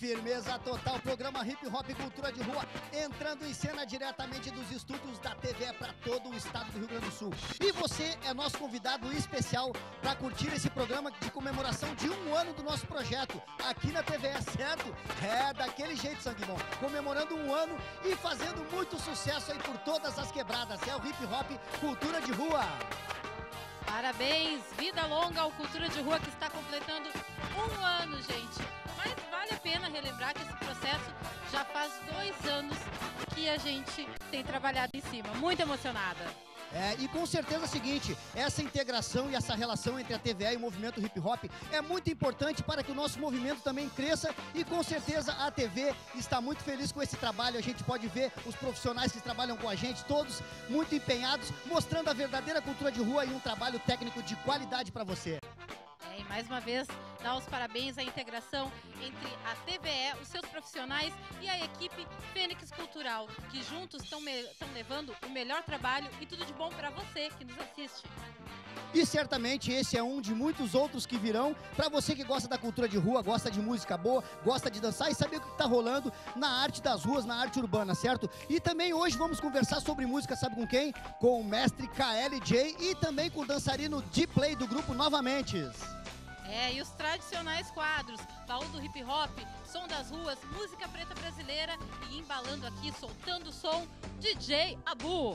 Firmeza total, programa Hip Hop Cultura de Rua, entrando em cena diretamente dos estúdios da TVE para todo o estado do Rio Grande do Sul. E você é nosso convidado especial para curtir esse programa de comemoração de 1 ano do nosso projeto, aqui na TVE, certo? É, daquele jeito, sangue bom, comemorando 1 ano e fazendo muito sucesso aí por todas as quebradas. É o Hip Hop Cultura de Rua. Parabéns, vida longa ao Cultura de Rua, que está completando 1 ano, gente. Mas vale a pena relembrar que esse processo já faz 2 anos que a gente tem trabalhado em cima. Muito emocionada. E com certeza é o seguinte, essa integração e essa relação entre a TVE e o movimento hip hop é muito importante para que o nosso movimento também cresça e com certeza a TV está muito feliz com esse trabalho. A gente pode ver os profissionais que trabalham com a gente, todos muito empenhados, mostrando a verdadeira cultura de rua e um trabalho técnico de qualidade para você. E mais uma vez, dar os parabéns à integração entre a TVE, os seus profissionais e a equipe Fênix Cultural, que juntos estão levando o melhor trabalho e tudo de bom para você que nos assiste. E certamente esse é um de muitos outros que virão para você que gosta da cultura de rua, gosta de música boa, gosta de dançar e saber o que está rolando na arte das ruas, na arte urbana, certo? E também hoje vamos conversar sobre música, sabe com quem? Com o mestre KLJ e também com o dançarino D-Play do grupo Novamente. E os tradicionais quadros, baú do hip hop, som das ruas, música preta brasileira e embalando aqui, soltando o som, DJ Abu.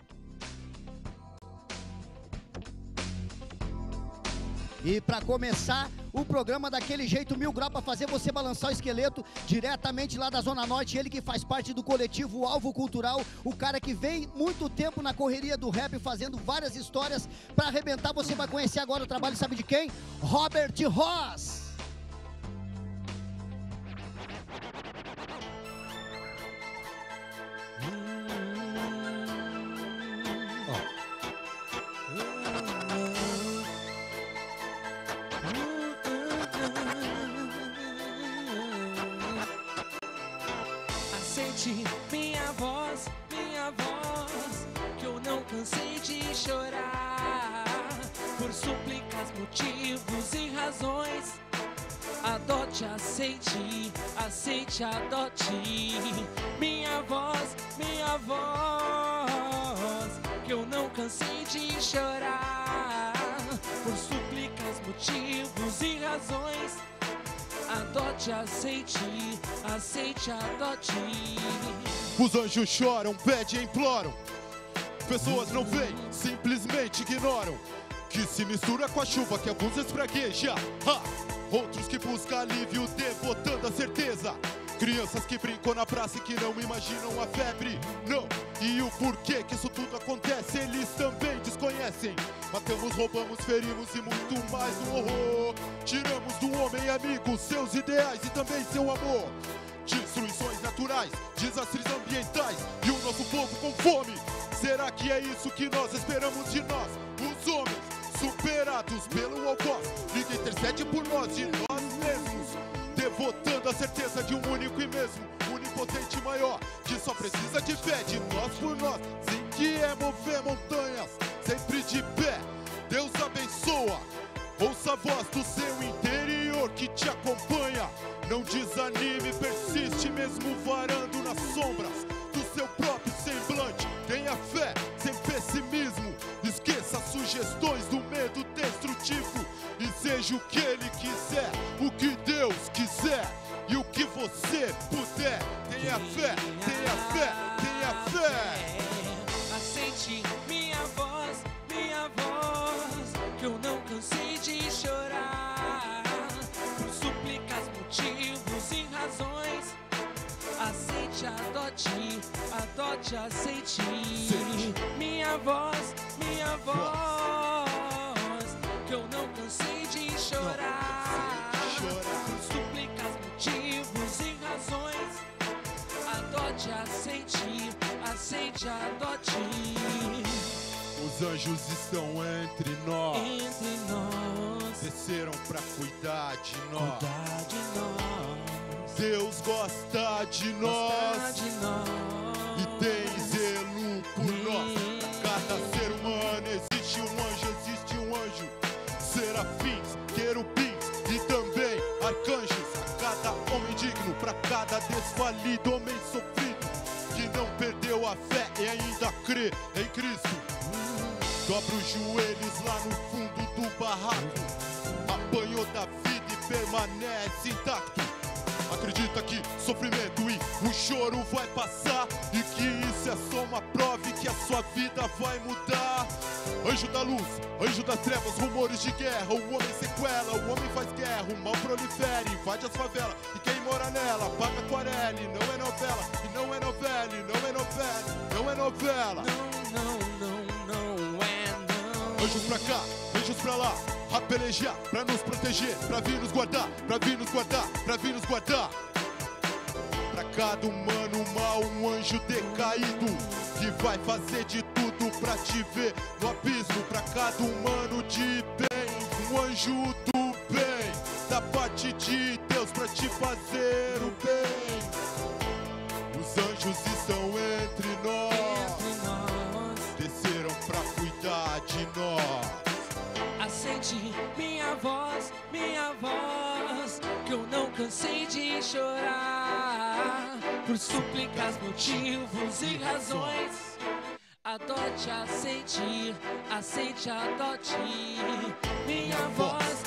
E para começar o programa daquele jeito, 1000 graus para fazer você balançar o esqueleto, diretamente lá da Zona Norte, ele que faz parte do coletivo Alvo Cultural, o cara que vem muito tempo na correria do rap, fazendo várias histórias para arrebentar. Você vai conhecer agora o trabalho, sabe de quem? Robert Ross. Minha voz, que eu não cansei de chorar por súplicas, motivos e razões. Adote, aceite, aceite, adote. Minha voz, que eu não cansei de chorar por súplicas, motivos e razões. Adote, aceite, aceite, adote. Os anjos choram, pedem e imploram. Pessoas não veem, simplesmente ignoram. Que se mistura com a chuva que alguns espragueja. Outros que buscam alívio, devotando a certeza. Crianças que brincam na praça e que não imaginam a febre. Não, e o porquê que isso tudo acontece eles também desconhecem. Matamos, roubamos, ferimos e muito mais no horror. Tiramos do homem amigo seus ideais e também seu amor. Destruições naturais, desastres ambientais e o nosso povo com fome. Será que é isso que nós esperamos de nós, os homens, superados pelo algoz? Ninguém intercede por nós e nós mesmos, devotando a certeza de um único e mesmo onipotente maior, que só precisa de fé de nós por nós. Sim, que é mover montanhas, sempre de pé. Deus abençoa, ouça a voz do seu interior que te acompanha. Não desanime, persiste mesmo varando nas sombras do seu próprio semblante. Tenha fé, sem pessimismo. Esqueça as sugestões do medo destrutivo e seja o que ele quiser, o que Deus quiser e o que você puder. Tenha fé, tenha fé, tenha fé. Aceite minha voz, que eu não cansei de chorar por súplicas, motivos e razões. Aceite, adote, adote, aceite. Minha voz, que eu não cansei de chorar por súplicas, motivos e razões. Adote, aceite, aceite, adote. Os anjos estão entre nós, desceram pra cuidar de nós. Deus gosta de nós e tem zelo por nós. Pra cada ser humano existe um anjo, serafins, querubins e também arcanjos. A cada homem digno cada desvalido, homem sofrido, que não perdeu a fé e ainda crê em Cristo. Dobra os joelhos lá no fundo do barraco, apanhou da vida e permanece intacto. Acredita que sofrimento e o choro vai passar, e que isso é só uma prova e que a sua vida vai mudar. Anjo da luz, anjo das trevas, rumores de guerra, o homem sequela, o homem faz guerra, o mal prolifera, invade as favelas, e quem mora nela paga aquarela. E não é novela, e não é novela, e não é novela, não é novela. Não é não. Anjos pra cá, anjos pra lá, a pelejar, pra nos proteger, pra vir nos guardar, pra vir nos guardar, pra vir nos guardar. Pra cada humano mal, um anjo decaído, que vai fazer de tudo pra te ver no abismo. Pra cada humano de bem, um anjo do bem, da parte de Deus pra te fazer o bem. Os anjos estão entre nós, desceram pra cuidar de nós. Acende minha voz, que eu não cansei de chorar por súplicas, motivos e razões. Adote a sentir, aceite, adote minha voz,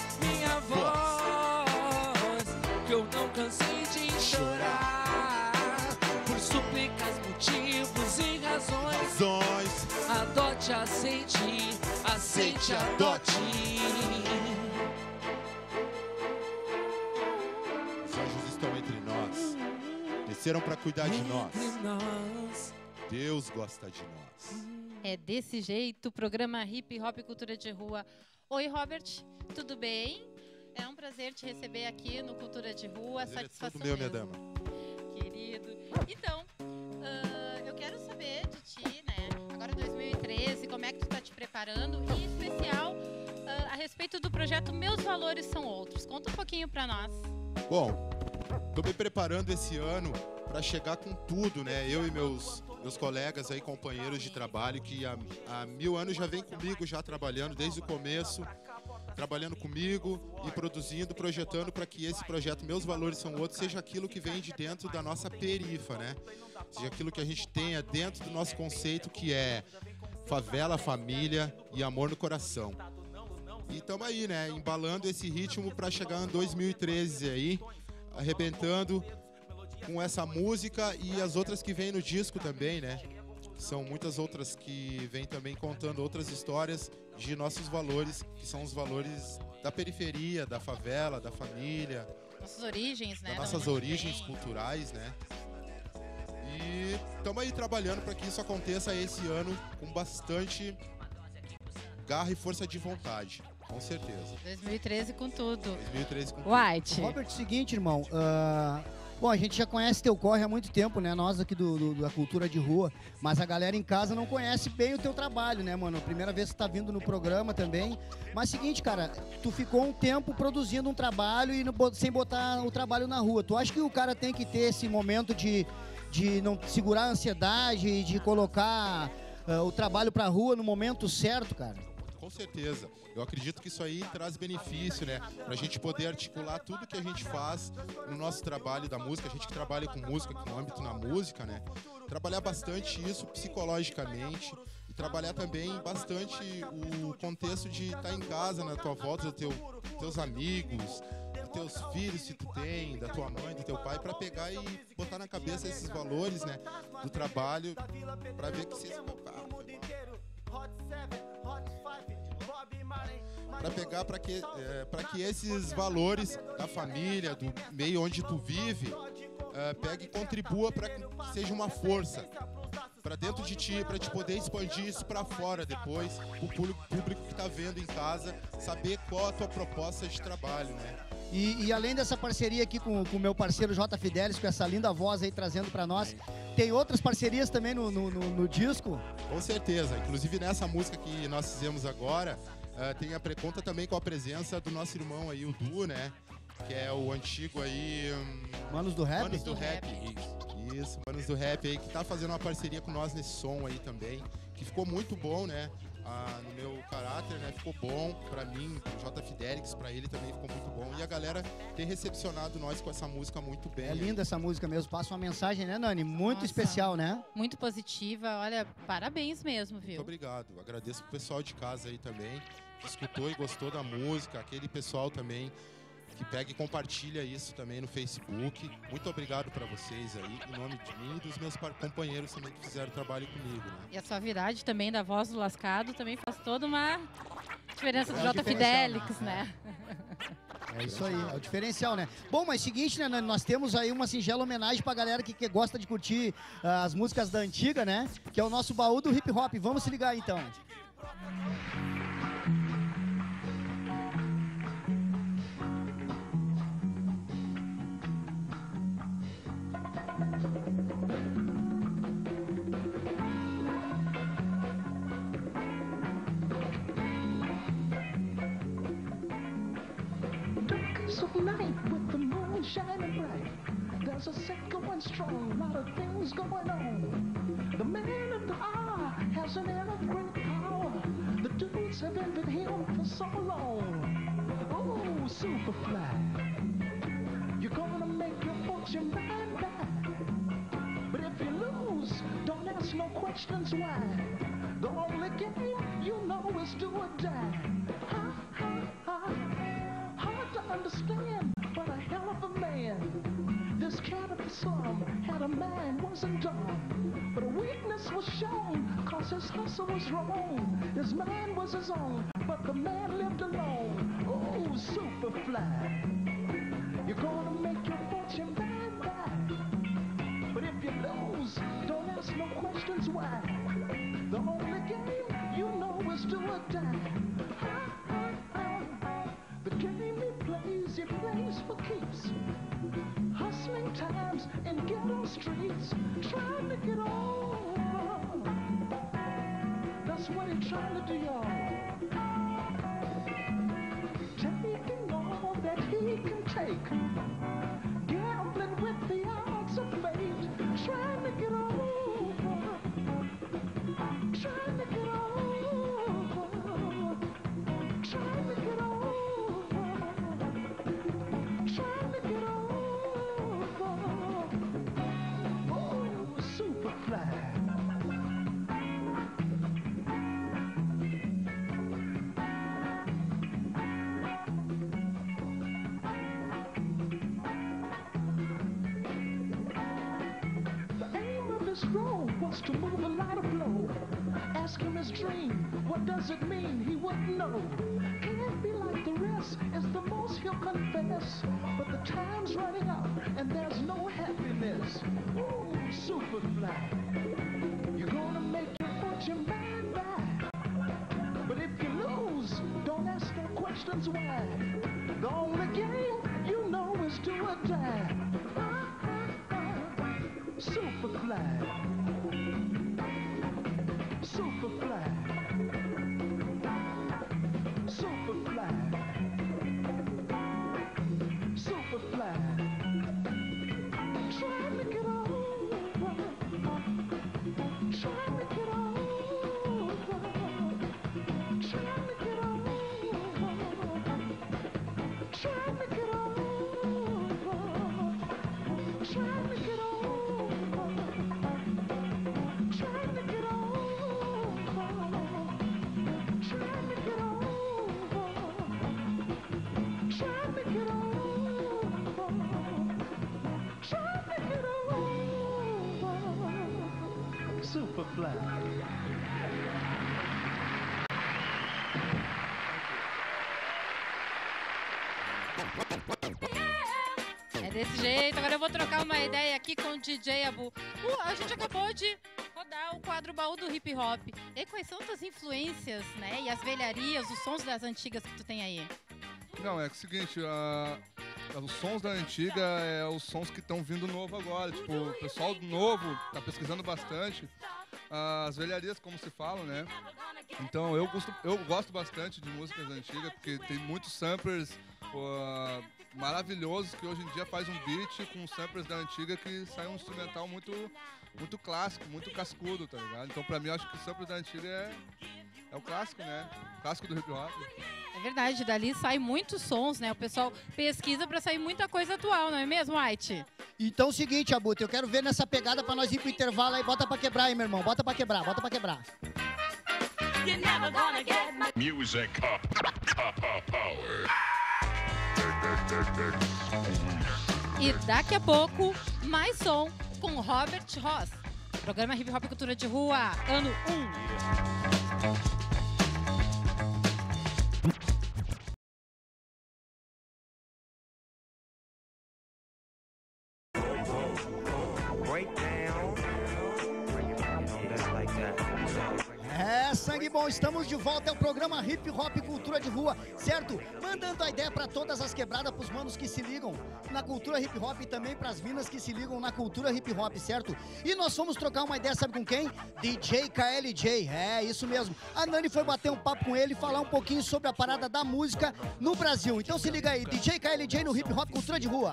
que eu não cansei de chorar por súplicas, motivos e razões. Adote, aceite, adote. Os anjos estão entre nós, desceram pra cuidar de nós. Deus gosta de nós. É desse jeito, o programa Hip Hop Cultura de Rua. Oi, Robert, tudo bem? É um prazer te receber aqui no Cultura de Rua. Satisfação é tudo meu, minha mesmo. dama. Querido. Então, eu quero saber de ti, né? Agora 2013, como é que tu tá te preparando? E em especial, a respeito do projeto Meus Valores São Outros. Conta um pouquinho pra nós. Bom, tô me preparando esse ano para chegar com tudo, né? Eu e meus colegas aí, companheiros de trabalho, que há 1000 anos já vem comigo, já trabalhando desde o começo, trabalhando comigo e produzindo, projetando para que esse projeto Meus Valores São Outros seja aquilo que vem de dentro da nossa perifa, né? Seja aquilo que a gente tenha dentro do nosso conceito, que é favela, família e amor no coração. E estamos aí, né? Embalando esse ritmo para chegar em 2013 aí, arrebentando com essa música e as outras que vêm no disco também, né? São muitas outras que vêm também contando outras histórias de nossos valores, que são os valores da periferia, da favela, da família. Nossas origens, né? Das nossas origens culturais, né? E estamos aí trabalhando para que isso aconteça esse ano com bastante garra e força de vontade, com certeza. 2013 com tudo. 2013 com tudo. White. Robert, seguinte, irmão. Bom, a gente já conhece teu corre há muito tempo, né? Nós aqui da Cultura de Rua. Mas a galera em casa não conhece bem o teu trabalho, né, mano? Primeira vez que tu tá vindo no programa também. Mas seguinte, cara, tu ficou um tempo produzindo um trabalho e sem botar o trabalho na rua. Tu acha que o cara tem que ter esse momento de não segurar a ansiedade e de colocar o trabalho pra rua no momento certo, cara? Com certeza. Eu acredito que isso aí traz benefício, né? Pra gente poder articular tudo que a gente faz no nosso trabalho da música. A gente que trabalha com música, com âmbito na música, né? Trabalhar bastante isso psicologicamente e trabalhar também bastante o contexto de estar em casa, na tua volta, dos teus amigos, dos teus filhos, se tu tem, da tua mãe, do teu pai, pra pegar e botar na cabeça esses valores, né? Do trabalho, pra ver que se para pegar para que esses valores da família, do meio onde tu vive, pegue e contribua para que seja uma força para dentro de ti, para te poder expandir isso para fora depois, o público que está vendo em casa, saber qual a tua proposta de trabalho, né? E além dessa parceria aqui com o meu parceiro J. Fidelis, com essa linda voz aí trazendo para nós, tem outras parcerias também no disco? Com certeza, inclusive nessa música que nós fizemos agora, conta também com a presença do nosso irmão aí, o Du, né? Que é o antigo aí... Manos do Rap? Manos do Rap. Isso, Manos do Rap aí, que tá fazendo uma parceria com nós nesse som aí também, que ficou muito bom, né? no meu caráter, né? Ficou bom pra mim, pro J. Fidelix, pra ele também ficou muito bom. E a galera tem recepcionado nós com essa música muito bem. É linda essa música mesmo, passa uma mensagem, né, Nani? Muito Nossa. especial, né? Muito positiva, olha, parabéns mesmo, viu? Muito obrigado. Agradeço pro pessoal de casa aí também, que escutou e gostou da música, aquele pessoal também que pega e compartilha isso também no Facebook. Muito obrigado para vocês aí, em nome de mim e dos meus companheiros também que fizeram trabalho comigo, né? E a suavidade também da voz do Lascado também faz toda uma diferença do É o J. Fidelix, né? É isso aí, é o diferencial, né? Bom, mas seguinte, né, Nani? Nós temos aí uma singela homenagem pra galera que gosta de curtir as músicas da antiga, né? Que é o nosso baú do hip hop. Vamos se ligar então. Of night with the moon shining bright, there's a set going strong, lot of things going on. The man of the hour has an air of great power. The dudes have envied him for so long. Oh, Superfly, you're gonna make your fortune right back. But if you lose, don't ask no questions why. The only game you know is do or die. Ha, ha, ha. Hard to understand, but a hell of a man. This cat of the slum had a mind, wasn't dumb, but a weakness was shown, cause his hustle was wrong. His mind was his own, but the man lived alone. Oh, Superfly, you're gonna make your fortune right back. But if you lose, don't ask no questions why. The only game you know is do or die. Ha, ha, ha. The game he plays for keeps. Hustling times in ghetto streets, trying to get on. That's what he's trying to do, y'all. Taking all that he can take, gambling with the odds of fate, trying to get over, trying to get over, trying to get over. Trying to get over. Oh, Superfly. The aim of his role was to move a lot of blow. Ask him his dream, what does it mean? He wouldn't know. Can't be like the rest, is the most he'll confess. But the time's running out, and there's no happiness. Ooh, Superfly, you're gonna make your fortune right back. But if you lose, don't ask no questions why. The only game you know is do or die. Superfly, Superfly, Superfly, Superfly, trying to get over, trying to get over, trying to get over, trying to get over, trying to get over. Trying to get over, trying to get over, trying to get over, trying to get over. Superfly. É desse jeito. Agora eu vou trocar uma ideia aqui com o DJ Abu. A gente acabou de rodar o quadro Baú do Hip Hop. E quais são as influências, né? E as velharias, os sons das antigas que tu tem aí? Não, é o seguinte, os sons da antiga é os sons que estão vindo novo agora. Tipo, o pessoal novo tá pesquisando bastante as velharias, como se fala, né? Então eu gosto bastante de músicas antigas, porque tem muitos samplers maravilhosos que hoje em dia faz um beat com samplers da antiga que sai um instrumental muito muito clássico, muito cascudo, tá ligado? Então pra mim eu acho que Samples da Antiga é o clássico, né? O clássico do hip hop. É verdade, dali sai muitos sons, né? O pessoal pesquisa pra sair muita coisa atual, não é mesmo, White? Então é o seguinte, Abutre, eu quero ver nessa pegada pra nós ir pro intervalo aí. Bota pra quebrar aí, meu irmão. Bota pra quebrar, bota pra quebrar. Music power. E daqui a pouco, mais som com Robert Ross. Programa Hip Hop Cultura de Rua, ano 1. Sangue bom, estamos de volta, é o programa Hip Hop Cultura de Rua, certo? Mandando a ideia pra todas as quebradas, pros manos que se ligam na cultura hip hop e também pras minas que se ligam na cultura hip hop, certo? E nós fomos trocar uma ideia, sabe com quem? DJ KLJ, é isso mesmo. A Nani foi bater um papo com ele e falar um pouquinho sobre a parada da música no Brasil. Então se liga aí, DJ KLJ no Hip Hop Cultura de Rua.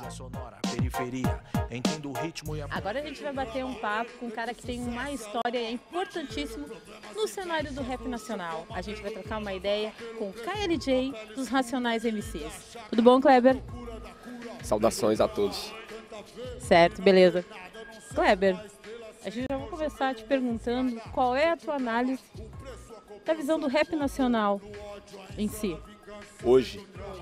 Agora a gente vai bater um papo com um cara que tem uma história importantíssima no cenário do rap nacional. A gente vai trocar uma ideia com o KLJ dos Racionais MCs. Tudo bom, Kleber? Saudações a todos. Certo, beleza. Kleber, a gente já vai começar te perguntando qual é a tua análise da visão do rap nacional em si. Hoje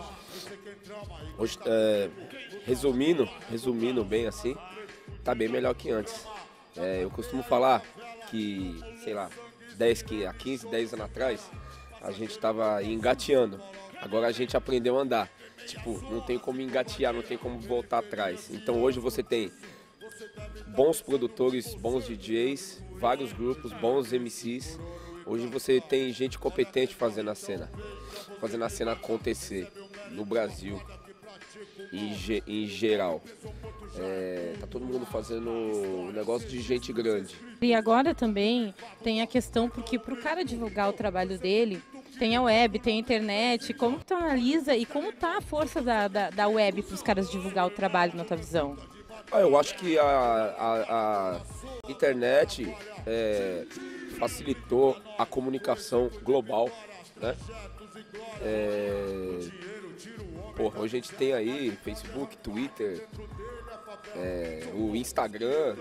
resumindo bem assim, tá bem melhor que antes. Eu costumo falar que, sei lá, 15, 10 anos atrás, a gente tava engateando. Agora a gente aprendeu a andar. Tipo, não tem como engatear, não tem como voltar atrás. Então hoje você tem bons produtores, bons DJs, vários grupos, bons MCs. Hoje você tem gente competente fazendo a cena acontecer no Brasil, em geral. Tá todo mundo fazendo um negócio de gente grande. E agora também tem a questão, porque pro cara divulgar o trabalho dele, tem a web, tem a internet. Como que tu analisa e como tá a força da web para os caras divulgar o trabalho na tua visão? Eu acho que a internet facilitou a comunicação global, né? Hoje a gente tem aí Facebook, Twitter, o Instagram.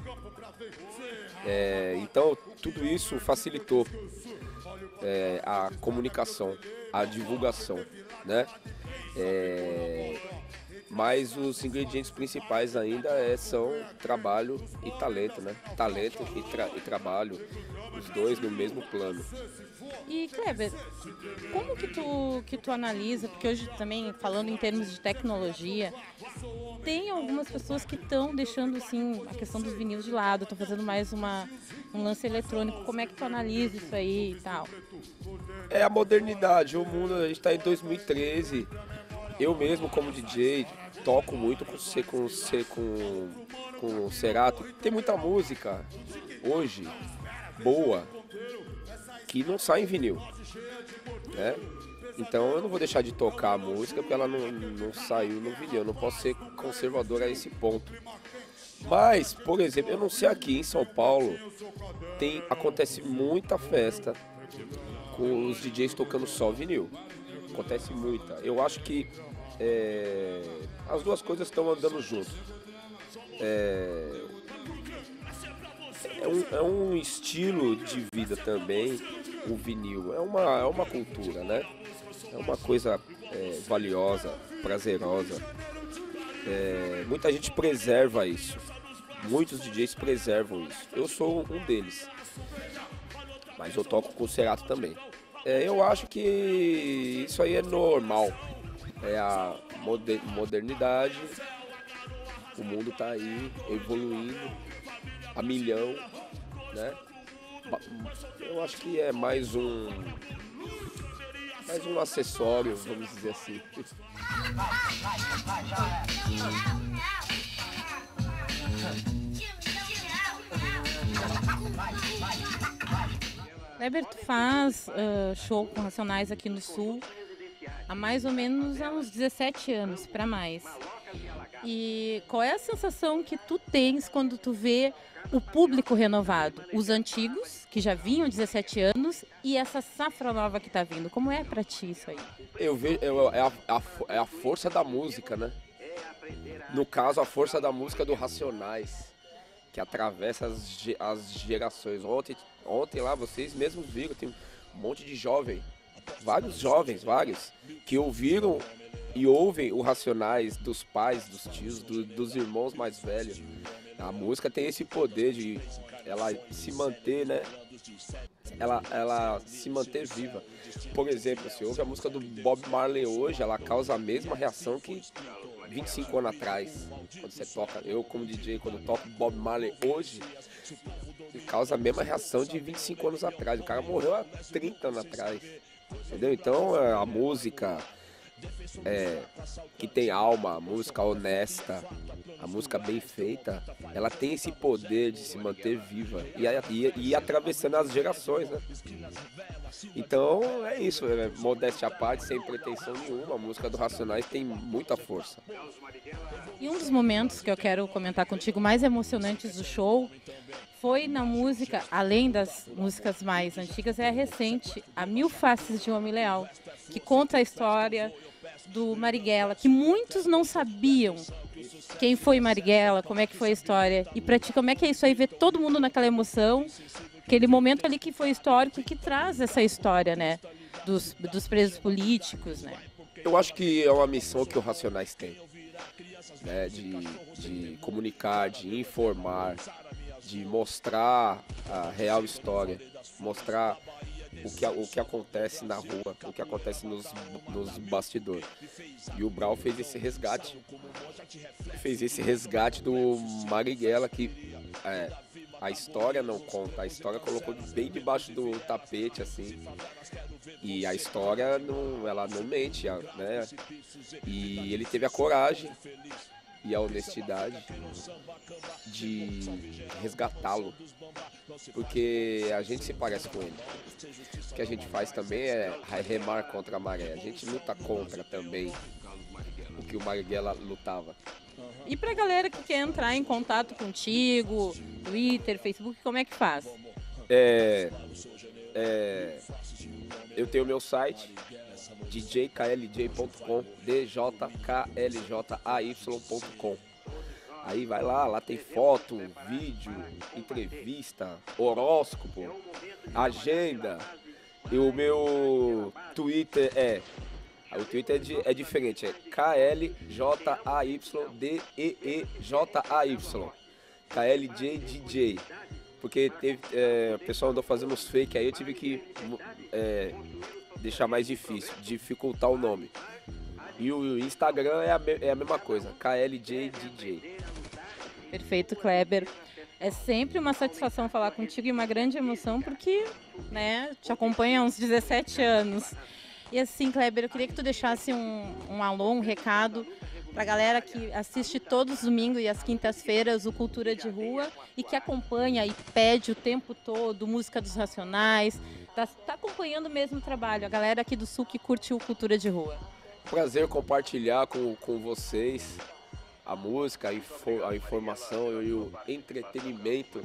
Então tudo isso facilitou a comunicação, a divulgação, né? Mas os ingredientes principais ainda são trabalho e talento, né? Talento e trabalho, os dois no mesmo plano. E Kleber, como que tu analisa, porque hoje também, falando em termos de tecnologia, tem algumas pessoas que estão deixando assim a questão dos vinis de lado, estão fazendo mais um lance eletrônico. Como é que tu analisa isso aí e tal? É a modernidade, o mundo, a gente está em 2013, eu mesmo como DJ toco muito com o Cerato. Tem muita música hoje boa que não sai em vinil, né? Então eu não vou deixar de tocar a música porque ela não saiu no vinil. Eu não posso ser conservador a esse ponto. Mas, por exemplo, eu não sei, aqui em São Paulo acontece muita festa com os DJs tocando só vinil. Acontece muita. Eu acho que as duas coisas estão andando junto. É um estilo de vida também, o vinil. É uma cultura, né? É uma coisa valiosa, prazerosa. Muita gente preserva isso. Muitos DJs preservam isso. Eu sou um deles. Mas eu toco com o Cerato também. Eu acho que isso aí é normal. É a modernidade. O mundo tá aí evoluindo a milhão, né? Eu acho que é mais um acessório, vamos dizer assim. Kleber, tu faz show com Racionais aqui no Sul há mais ou menos uns 17 anos para mais. E qual é a sensação que tu tens quando tu vê o público renovado? Os antigos, que já vinham 17 anos, e essa safra nova que tá vindo. Como é pra ti isso aí? Eu vejo, é a força da música, né? No caso, a força da música do Racionais, que atravessa as gerações. Ontem lá, vocês mesmos viram, tem um monte de vários, que ouviram e ouvem o Racionais dos pais, dos tios, dos irmãos mais velhos. A música tem esse poder de ela se manter, né? Ela se manter viva. Por exemplo, se ouve a música do Bob Marley hoje, ela causa a mesma reação que 25 anos atrás. Quando você toca, eu como DJ, quando toco Bob Marley hoje, causa a mesma reação de 25 anos atrás. O cara morreu há 30 anos atrás. Entendeu? Então a música que tem alma, a música honesta, a música bem feita, ela tem esse poder de se manter viva e atravessando as gerações, né? Então é isso, modéstia à parte, sem pretensão nenhuma, a música do Racionais tem muita força. E um dos momentos que eu quero comentar contigo mais emocionantes do show foi na música, além das músicas mais antigas, é a recente, a Mil Faces de um Homem Leal, que conta a história do Marighella, que muitos não sabiam quem foi Marighella, como é que foi a história. E pra ti, como é que é isso aí, ver todo mundo naquela emoção, aquele momento ali que foi histórico, que traz essa história, né, dos presos políticos, né? Eu acho que é uma missão que o Racionais tem, né, de comunicar, de informar, de mostrar a real história, mostrar o que acontece na rua, o que acontece nos bastidores. E o Brau fez esse resgate do Marighella, que a história não conta, a história colocou bem debaixo do tapete, assim. E a história ela não mente, né? E ele teve a coragem e a honestidade de resgatá-lo, porque a gente se parece com ele. O que a gente faz também é remar contra a maré, a gente luta contra também o que o Marighella lutava. E pra galera que quer entrar em contato contigo, Twitter, Facebook, como é que faz? Eu tenho meu site, djkljay.com, djkljay.com. Aí vai lá tem foto, vídeo, entrevista, horóscopo, agenda. E o meu Twitter o Twitter é diferente, é KLJAYDEEJAY, KLJDJ. Porque o pessoal andou fazendo uns fake aí, eu tive que deixar mais difícil, dificultar o nome. E o Instagram é a mesma coisa, KLJDJ. Perfeito, Kleber. É sempre uma satisfação falar contigo e uma grande emoção, porque, né, te acompanha há uns 17 anos. E assim, Kleber, eu queria que tu deixasse um alô, um recado para a galera que assiste todos os domingos e às quintas-feiras o Cultura de Rua e que acompanha e pede o tempo todo música dos Racionais, tá acompanhando mesmo o trabalho, a galera aqui do Sul que curte o Cultura de Rua. Prazer compartilhar com vocês a música, a informação e o entretenimento.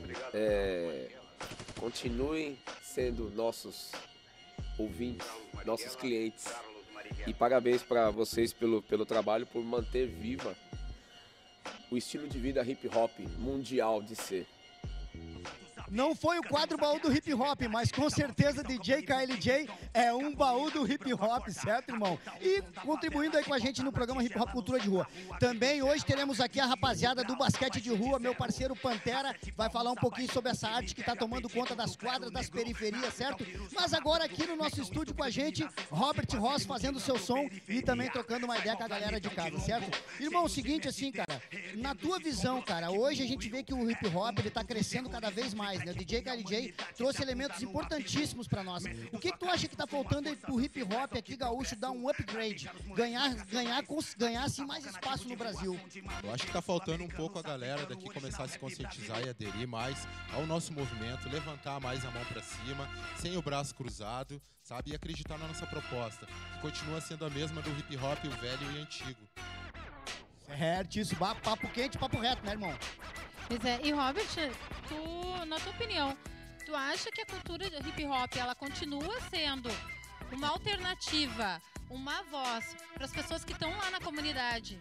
Continuem sendo nossos ouvintes, nossos clientes. E parabéns para vocês pelo trabalho, por manter viva o estilo de vida hip hop mundial de ser. Não foi o quadro baú do hip hop, mas com certeza DJ KLJ é um baú do hip hop, certo, irmão? E contribuindo aí com a gente no programa Hip Hop Cultura de Rua. Também hoje teremos aqui a rapaziada do basquete de rua, meu parceiro Pantera, vai falar um pouquinho sobre essa arte que tá tomando conta das quadras, das periferias, certo? Mas agora aqui no nosso estúdio com a gente, Robert Ross fazendo seu som e também trocando uma ideia com a galera de casa, certo? Irmão, o seguinte assim, cara, na tua visão, cara, hoje a gente vê que o hip hop ele tá crescendo cada vez mais, né? O DJ KLJ trouxe elementos importantíssimos pra nós. O que tu acha que tá faltando aí pro hip hop aqui gaúcho dar um upgrade, ganhar assim mais espaço no Brasil? Eu acho que tá faltando um pouco a galera daqui começar a se conscientizar e aderir mais ao nosso movimento, levantar mais a mão pra cima, sem o braço cruzado, sabe? E acreditar na nossa proposta, que continua sendo a mesma do hip hop, o velho e antigo. Certíssimo. Papo quente, papo reto, né, irmão? Pois é, e Robert, na tua opinião, tu acha que a cultura de hip hop, ela continua sendo uma alternativa, uma voz para as pessoas que estão lá na comunidade?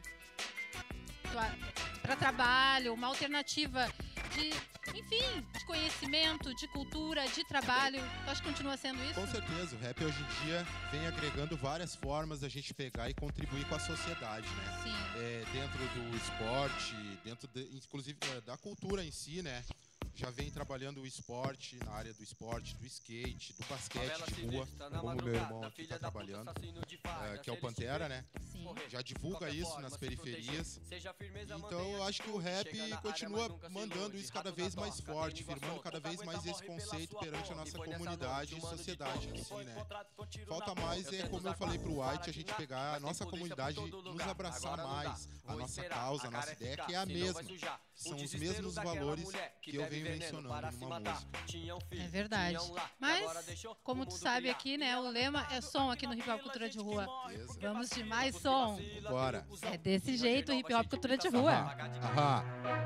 Para trabalho, uma alternativa de, enfim, de conhecimento, de cultura, de trabalho. Tu acha que continua sendo isso? Com certeza, o rap hoje em dia vem agregando várias formas da gente pegar e contribuir com a sociedade, né? Sim. Dentro do esporte, inclusive da cultura em si, né? Já vem trabalhando o esporte, na área do esporte, do skate, do basquete de rua, como meu irmão aqui está trabalhando, que é o Pantera, né? Sim. Já divulga isso nas periferias. Então eu acho que o rap continua mandando isso cada vez mais forte, firmando cada vez mais esse conceito perante a nossa comunidade e sociedade em si, né? Falta mais, como eu falei pro White, a gente pegar a nossa comunidade, nos abraçar mais, a nossa causa, a nossa ideia, que é a mesma. São os mesmos valores que eu venho mencionando numa música. É verdade. Mas, como tu sabe aqui, né, o lema é som aqui no Hip Hop Cultura de Rua. Vamos de mais som. Bora. É desse jeito o Hip Hop Cultura de Rua. Aham.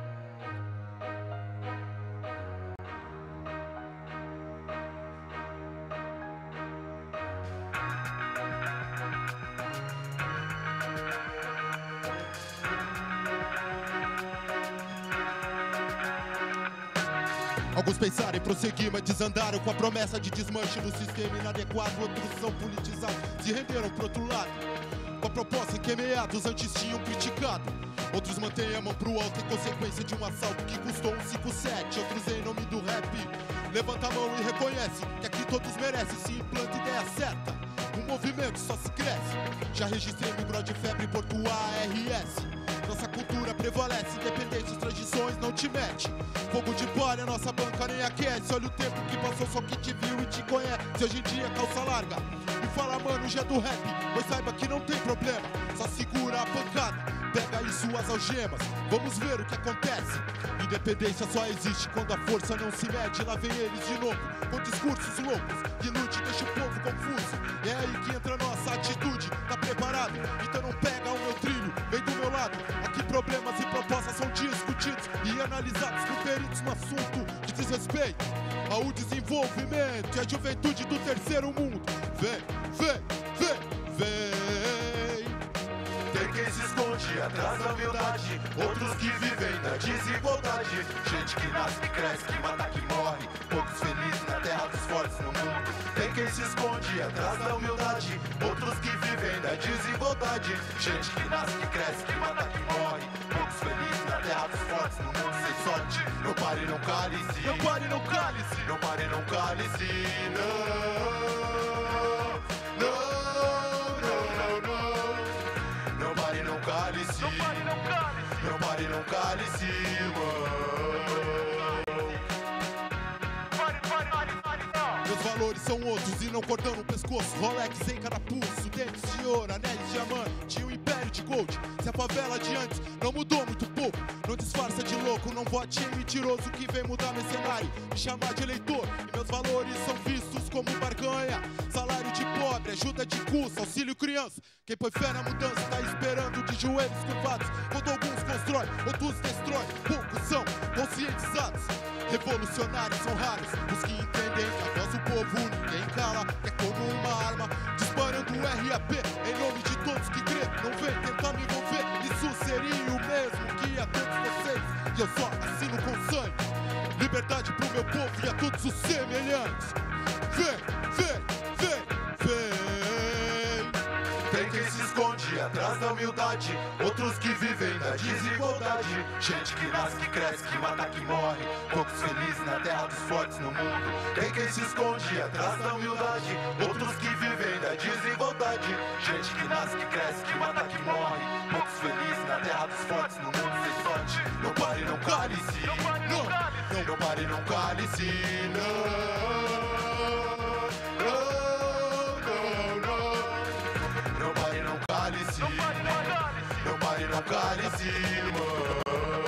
Alguns pensaram em prosseguir, mas desandaram com a promessa de desmanche do sistema inadequado. Outros são politizados, se renderam pro outro lado, com a proposta que meados antes tinham criticado. Outros mantêm a mão pro alto em consequência de um assalto que custou um 5-7. Outros em nome do rap levanta a mão e reconhece que aqui todos merecem, se implanta ideia certa. Um movimento só se cresce. Já registrei no grau de febre Portuá ARS. Nossa cultura prevalece, independente das tradições não te mete. Fogo de palha, nossa banca nem aquece. Olha o tempo que passou, só que te viu e te conhece. Hoje em dia calça larga e fala mano, já é do rap. Pois saiba que não tem problema, só segura a pancada. Pega aí suas algemas, vamos ver o que acontece. Independência só existe quando a força não se mede. Lá vem eles de novo, com discursos loucos que ilude e deixa o povo confuso. E é aí que entra a nossa atitude, tá preparado? Então não pega o meu trilho, vem do meu lado. Aqui problemas e propostas são discutidos e analisados por peritos no assunto que diz respeito ao desenvolvimento e a juventude do terceiro mundo. Vem, vem, vem, vem. Tem quem se esconde atrás da humildade, outros que vivem na desigualdade. Gente que nasce, que cresce, que mata, que morre, poucos felizes na terra dos fortes no mundo. Tem quem se esconde atrás da humildade, outros que vivem na desigualdade. Gente que nasce, que cresce, que mata, que morre, poucos felizes na terra dos fortes no mundo. Sem sorte, não pare, não cale-se, não pare, não cale-se, não pare, não cale-se, não. Cálice, não pare, não cálice, meus valores são outros e não cordão no pescoço. Rolex em carapuço, dentes de ouro, anéis de diamante, um império de gold. Se a favela de antes não mudou muito pouco, não disfarça de louco, não vote em mentiroso que vem mudar meu cenário, me chamar de eleitor. E meus valores são vistos como barganha, salário de pobre, ajuda de custo, auxílio criança. Quem põe fé na mudança tá esperando de joelhos curvados. Quando alguns constroem, outros destroem, poucos são conscientizados. Revolucionários são raros, os que entendem que a voz do povo ninguém cala. É como uma arma, disparando o RAP em nome de todos que crê. Não vem tentar me envolver, isso seria o mesmo que a todos vocês. E eu só assino com sangue, liberdade pro meu povo e a todos os semelhantes. Vem, vem, vem, vem. Tem quem se esconde atrás da humildade, outros que vivem na desigualdade. Gente que nasce, que cresce, que mata, que morre, poucos felizes na terra dos fortes no mundo. Tem quem se esconde atrás da humildade, outros que vivem na desigualdade. Gente que nasce, que cresce, que mata, que morre, poucos felizes na terra dos fortes no mundo. Sem sorte, não pare, não cale-se, não, não pare, não cale-se, não. Cálice, não pare, não cálice, irmão.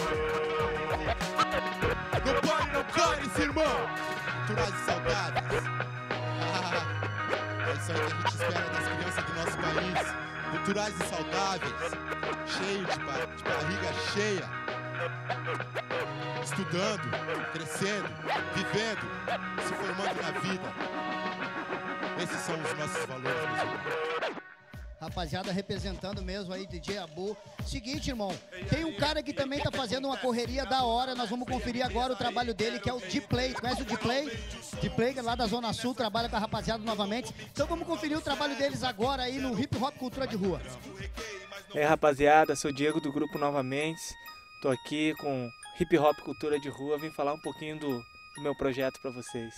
Não pare, não cálice, irmão. Turas e saudades. É isso aí que a gente espera das crianças do nosso país. culturais e saudáveis, cheio de barriga cheia, estudando, crescendo, vivendo, se formando na vida. Esses são os nossos valores, meus irmãos. Rapaziada, representando mesmo aí, DJ Abu. Seguinte, irmão, tem um cara que também tá fazendo uma correria da hora. Nós vamos conferir agora o trabalho dele, que é o D-Play. Conhece o D-Play? D-Play, lá da Zona Sul, trabalha com a rapaziada novamente. Então vamos conferir o trabalho deles agora aí no Hip Hop Cultura de Rua. Rapaziada, sou o Diego do grupo Novamente. Tô aqui com Hip Hop Cultura de Rua. Vim falar um pouquinho do meu projeto pra vocês.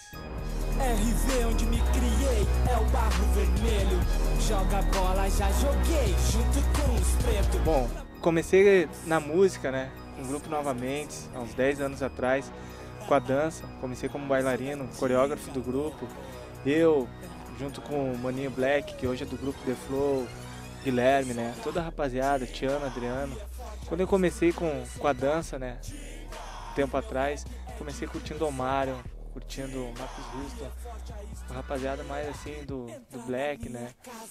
RV onde me criei, é o Barro Vermelho. Joga bola, já joguei, junto com os pretos. Bom, comecei na música, né? Com o grupo Novamente, há uns 10 anos atrás, com a dança. Comecei como bailarino, coreógrafo do grupo. Eu, junto com o Maninho Black, que hoje é do grupo The Flow, Guilherme, né? Toda a rapaziada, Tiano, Adriano. Quando eu comecei com a dança, né? Tempo atrás, comecei curtindo Omarion, curtindo Marcos Houston, a rapaziada mais assim do Black, né?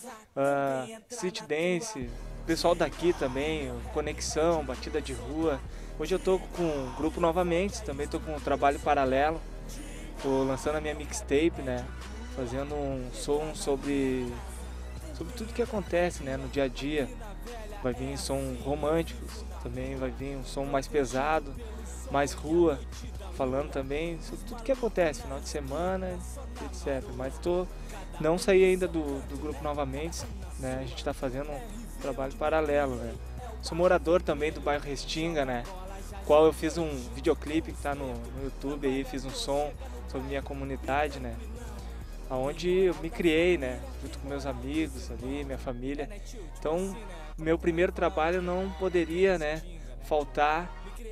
Street Dance, pessoal daqui também, Conexão, Batida de Rua. Hoje eu tô com o grupo Novamente, também tô com um trabalho paralelo. Tô lançando a minha mixtape, né? Fazendo um som sobre tudo que acontece, né? No dia a dia. Vai vir som românticos, também vai vir um som mais pesado, mais rua. Falando também sobre tudo que acontece, final de semana, etc. Mas não saí ainda do grupo Novamente, né? A gente está fazendo um trabalho paralelo, né? Sou morador também do bairro Restinga, né? Qual eu fiz um videoclipe que está no YouTube aí, fiz um som sobre minha comunidade, né? Onde eu me criei, né? Junto com meus amigos ali, minha família. Então, meu primeiro trabalho não poderia, né? Faltar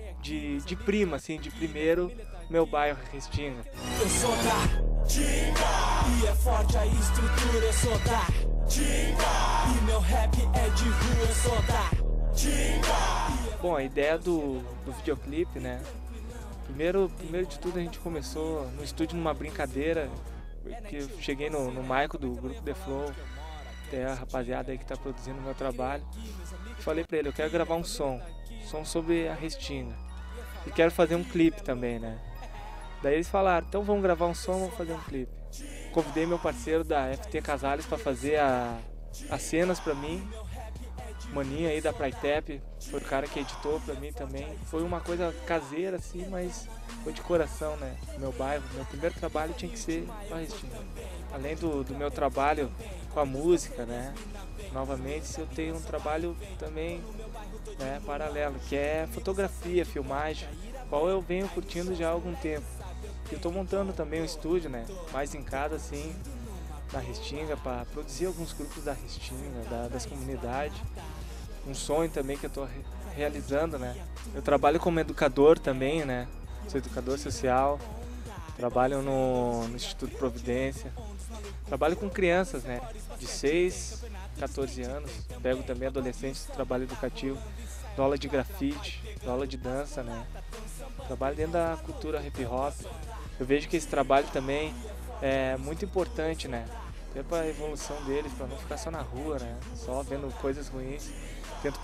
de prima, assim, de primeiro, meu bairro Restinga. Eu sou da Tinga, e é forte a estrutura, eu sou da Tinga, e meu rap é de rua, eu sou da Tinga. Bom, a ideia do videoclipe, né? Primeiro de tudo a gente começou no estúdio numa brincadeira, que eu cheguei no Maico do grupo The Flow, até a rapaziada aí que tá produzindo o meu trabalho. Falei pra ele, eu quero gravar um som sobre a Restinga. E quero fazer um clipe também, né? Daí eles falaram, então vamos gravar um som, vamos fazer um clipe. Convidei meu parceiro da FT Casales para fazer as cenas pra mim. Maninho aí da Praitep, foi o cara que editou pra mim também. Foi uma coisa caseira assim, mas foi de coração, né? Meu bairro, meu primeiro trabalho tinha que ser a Restinga. Além do meu trabalho com a música, né? Novamente, eu tenho um trabalho também, né, paralelo, que é fotografia, filmagem, qual eu venho curtindo já há algum tempo. Eu estou montando também um estúdio, né, mais em casa, assim, na Restinga, para produzir alguns grupos da Restinga, das comunidades. Um sonho também que eu estou realizando, né. Eu trabalho como educador também, né, sou educador social, trabalho no Instituto Providência, trabalho com crianças, né, de 6 14 anos, pego também adolescentes do trabalho educativo, dou aula de grafite, dou aula de dança, né? Trabalho dentro da cultura hip hop. Eu vejo que esse trabalho também é muito importante, né? Até para a evolução deles, para não ficar só na rua, né? Só vendo coisas ruins. Tento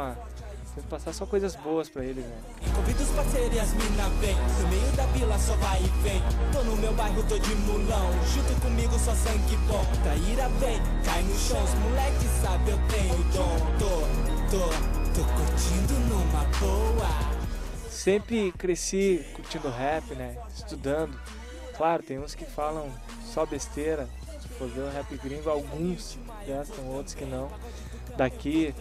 passar só coisas boas pra eles, né? Convido os parceiros e as mina vem. No meio da vila só vai e vem. Tô no meu bairro, tô de mulão. Junto comigo só sangue bom. Traíra vem, cai no chão. Os moleques sabem eu tenho dom. Tô curtindo numa boa. Sempre cresci curtindo rap, né? Estudando. Claro, tem uns que falam só besteira. Se for ver o rap gringo, alguns gostam, outros que não. Daqui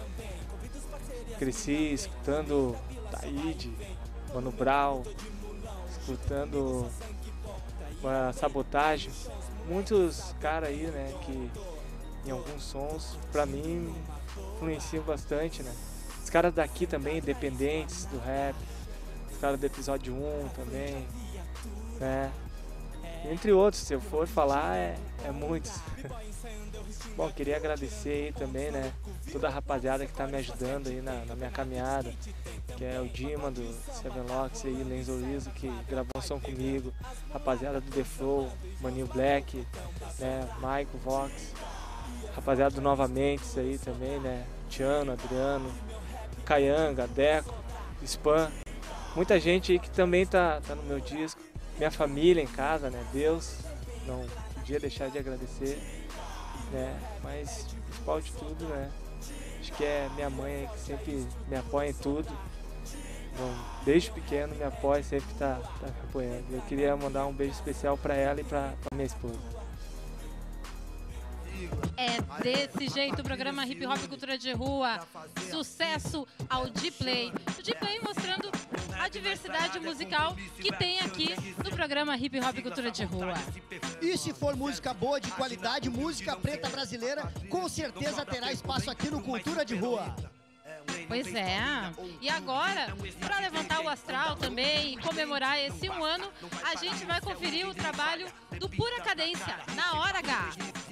cresci escutando Taíde, Mano Brown, escutando uma Sabotagem. Muitos caras aí, né, que em alguns sons, pra mim, influenciam bastante, né. Os caras daqui também, independentes do rap, os caras do episódio 1 também, né. Entre outros, se eu for falar, é muitos. Bom, queria agradecer aí também, né, toda a rapaziada que tá me ajudando aí na minha caminhada, que é o Dima do Seven Locks aí, Lenzo Rizzo, que gravou um som comigo, rapaziada do The Flow, Maninho Black, né, Maico, Vox, rapaziada do Novamente aí também, né? Tiano, Adriano, Caianga, Deco, Spam. Muita gente aí que também tá no meu disco. Minha família em casa, né? Deus, não podia deixar de agradecer, né? Mas o principal de tudo, né? Acho que é minha mãe aí que sempre me apoia em tudo. Bom, desde pequeno me apoia, sempre tá me apoiando. Eu queria mandar um beijo especial para ela e para minha esposa. É desse jeito o programa Hip Hop Cultura de Rua. Sucesso ao D-Play. O D-Play mostrando a diversidade musical que tem aqui no programa Hip Hop Cultura de Rua. E se for música boa, de qualidade, música preta brasileira, com certeza terá espaço aqui no Cultura de Rua. Pois é. E agora, para levantar o astral também e comemorar esse 1 ano, a gente vai conferir o trabalho do Pura Cadência, na Hora H.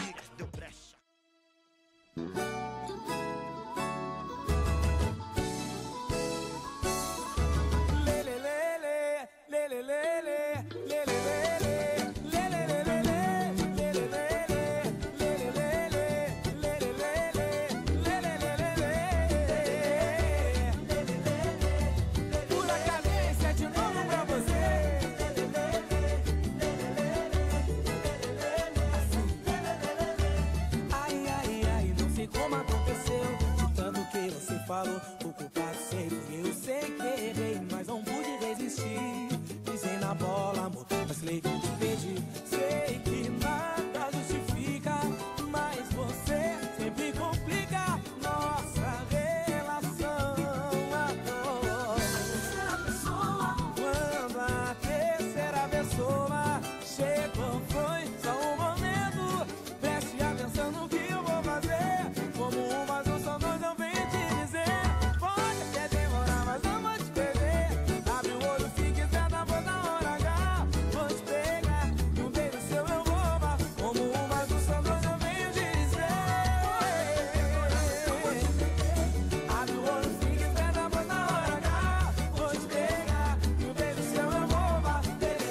Falou, o culpado sempre eu sei que errei, mas não pude resistir. Pisei na bola, amor, vacilei, te perdi. Sei que nada justifica, mas você sempre complica nossa relação. Quando a terceira pessoa chegou, foi só um momento. Preste atenção no que eu vou fazer. Como uma só nós não vem te dizer. Pode até demorar, mas não vou te perder. Abre o olho, fica esperto, vou na hora H. Vou te pegar, e um beijo seu eu vou roubar. Como uma só nós não venho te dizer. Abre o olho, fica esperto, vou na hora H. Vou te pegar, e um beijo seu eu vou roubar.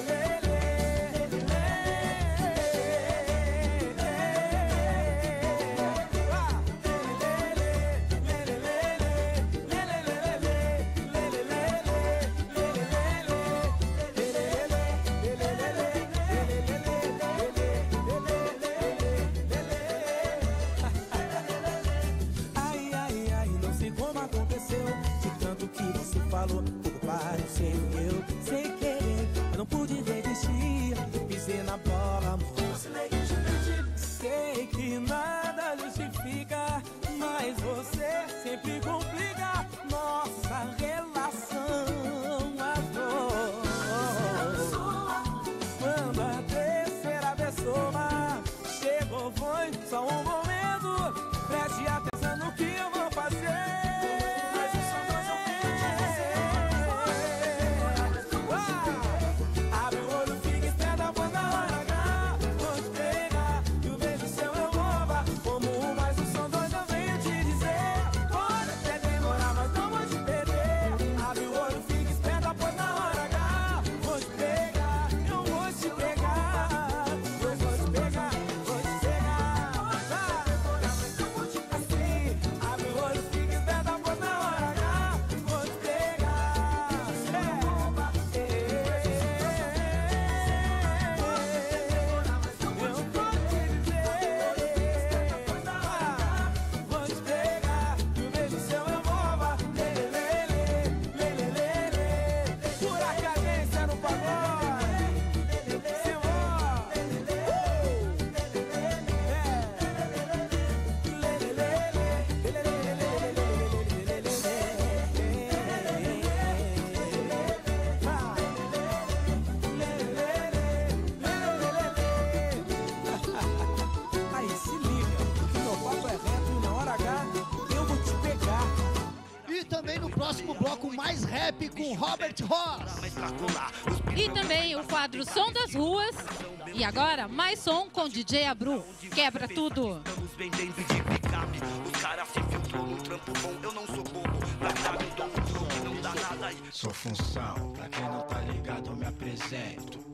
Ai, ai, ai, não sei como aconteceu. De tanto que você falou, o culpado sei eu. Sei querer, eu não pude resistir. Pisei na bola, amor. Sei que nada justifica, mas você sempre complica nossa relação, amor. Quando a terceira pessoa chegou, foi só um momento. Preste atenção no que eu vou fazer. Mas eu só não tenho te dizer. Abre o olho, fica esperta, vou na hora H. Vou te pegar, e o beijo seu eu vou roubar. Como mais um som dois eu venho te dizer. Pode até demorar, mas não vou te perder. Abre o olho, fica esperta, pois na hora H. Vou te pegar, eu vou te pegar. Eu vou te pegar, vou te pegar. Assim, abre o olho, fica esperta, pois na hora H. Vou te pegar. Eu vou te dizer. Vou te pegar, e um beijo seu eu vou roubar. Pura cadência no pagode. Aí se liga, que meu papo é reto e na hora H eu vou te pegar. E também no próximo bloco, mais rap com Robert Ross. E também o quadro Som das Ruas. E agora, mais som com DJ Abru. Quebra tudo. Estamos vendendo de picape. Os caras se filtrou no trampo bom. Eu não sou bobo. Pra dar um dom que não dá nada aí. Sou função, pra quem não tá ligado eu me apresento.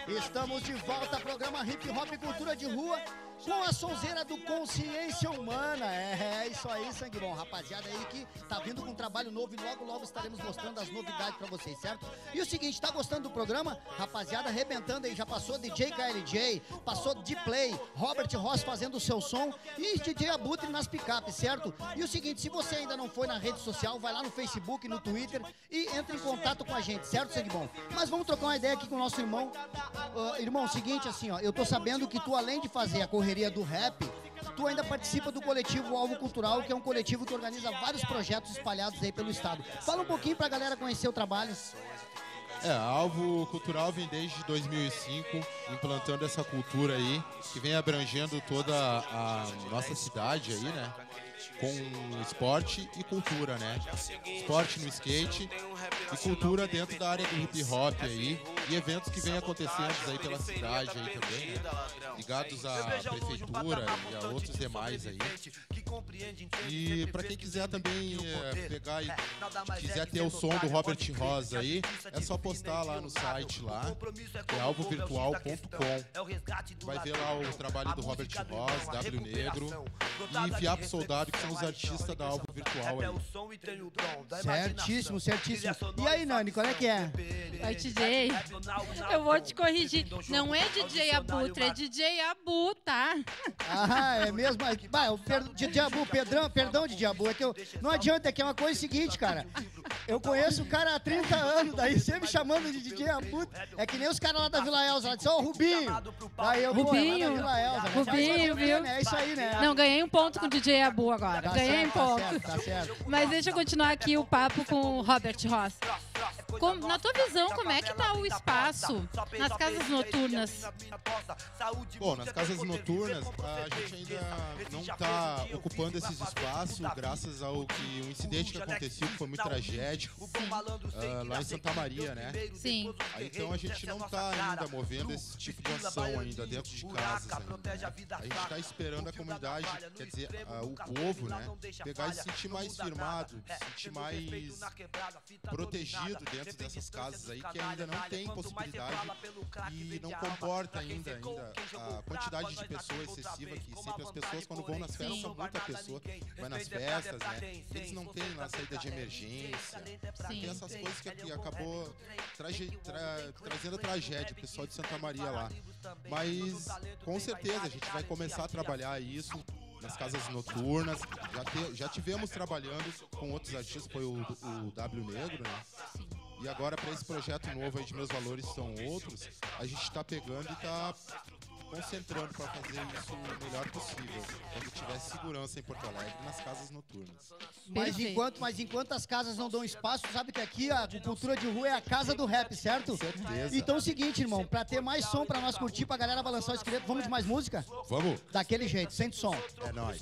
Estamos de volta ao programa Hip Hop Cultura de Rua com a sonzeira do Consciência Humana. É isso aí, sangue bom. Rapaziada aí que tá vindo com um trabalho novo e logo, logo estaremos mostrando as novidades pra vocês, certo? E o seguinte, tá gostando do programa? Rapaziada, arrebentando aí, já passou DJ KLJ, passou D-Play, Robert Ross fazendo o seu som e DJ Abutre nas picapes, certo? E o seguinte, se você ainda não foi na rede social, vai lá no Facebook, no Twitter e entra em contato com a gente, certo, sangue bom? Mas vamos trocar uma ideia aqui com o nosso irmão. Irmão, seguinte, assim, ó, eu tô sabendo que tu, além de fazer a correria do rap, tu ainda participa do coletivo Alvo Cultural, que é um coletivo que organiza vários projetos espalhados aí pelo estado. Fala um pouquinho pra galera conhecer o trabalho. Alvo Cultural vem desde 2005, implantando essa cultura aí, que vem abrangendo toda a nossa cidade aí, né? Com esporte e cultura, né? Esporte no skate e cultura dentro da área do hip hop aí, e eventos que vêm acontecendo aí pela cidade aí também, né? Ligados à prefeitura e a outros demais aí. E pra quem quiser também pegar e quiser ter o som do Robert Ross aí, é só postar lá no site lá, que é alvovirtual.com. Vai ver lá o trabalho do Robert Ross, W Negro e Fiapo Soldado, que são os artistas da Alvo Virtual aí. Certíssimo, certíssimo. E aí, Nani, qual é que é? Oi, DJ. Eu vou te corrigir. Não é DJ Abutre, é DJ Abu, tá? Ah, é mesmo? DJ Abu, perdão, DJ Abu, é que não adianta, é que é uma coisa seguinte, cara. Eu conheço o cara há 30 anos, daí sempre chamando de DJ Abu. É que nem os caras lá da Vila Elza, lá disseram, ô, Rubinho. Daí eu, Rubinho, pô, Vila Elza, né? Rubinho, viu? É isso aí, né? Não, ganhei um ponto com o DJ Abu agora. Tá Ganhei certo, um ponto. tá certo. Mas deixa eu continuar aqui o papo com o Robert Ross. Na tua visão, como é que tá o espaço nas casas noturnas? Bom, nas casas noturnas, a gente ainda não está ocupando esses espaços, graças ao que o incidente que aconteceu, que foi muito tragédico, lá em Santa Maria, né? Sim. Aí, então a gente não está ainda movendo esse tipo de ação ainda dentro de casas ainda, né? A gente está esperando a comunidade, quer dizer, o povo, né? Pegar e se sentir mais firmado, se sentir mais protegido dentro dessas casas aí, que ainda não tem possibilidade e não comporta ainda a quantidade de pessoas excessiva, que sempre as pessoas quando vão nas festas são muita pessoa, vai nas festas, né? Eles não têm na saída de emergência, tem essas coisas que acabou trazendo tragédia, o pessoal de Santa Maria lá. Mas com certeza a gente vai começar a trabalhar isso nas casas noturnas. Já tivemos trabalhando com outros artistas, foi o W Negro, né? E agora, para esse projeto novo aí de Meus Valores São Outros, a gente está pegando e está concentrando para fazer isso o melhor possível, quando tiver segurança em Porto Alegre, nas casas noturnas. Mas enquanto as casas não dão espaço, sabe que aqui a cultura de rua é a casa do rap, certo? Com certeza. Então é o seguinte, irmão, para ter mais som para nós curtir, pra galera balançar o esqueleto, vamos de mais música? Vamos. Daquele jeito, sente som. É nóis.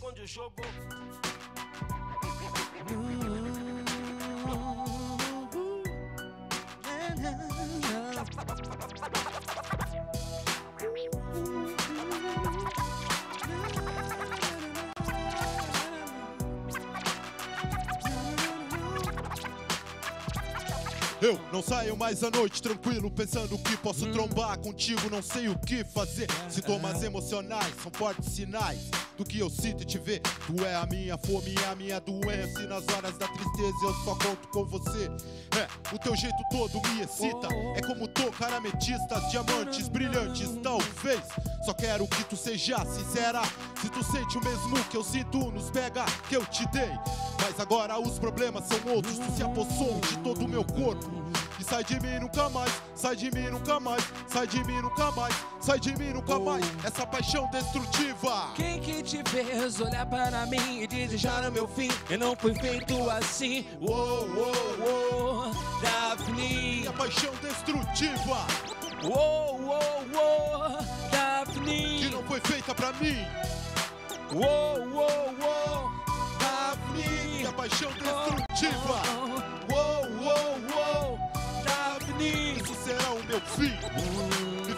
Eu não saio mais à noite tranquilo, pensando que posso trombar contigo, não sei o que fazer. Sintomas emocionais são fortes sinais do que eu sinto e te ver. Tu é a minha fome e a minha doença, e nas horas da tristeza eu só conto com você. O teu jeito todo me excita, é como tocar ametistas, diamantes brilhantes, talvez. Só quero que tu seja sincera, se tu sente o mesmo que eu sinto nos pega que eu te dei. Mas agora os problemas são outros, tu se apossou de todo o meu corpo. E sai de mim nunca mais, sai de mim nunca mais, sai de mim nunca mais, sai de mim nunca mais, essa paixão destrutiva. Quem que te fez olhar para mim e desejar o meu fim? Eu não fui feito assim. Daphne, minha paixão destrutiva. Daphne, que não foi feita pra mim. Daphne, minha paixão destrutiva. Daphne, isso será o meu fim. Me feriu, me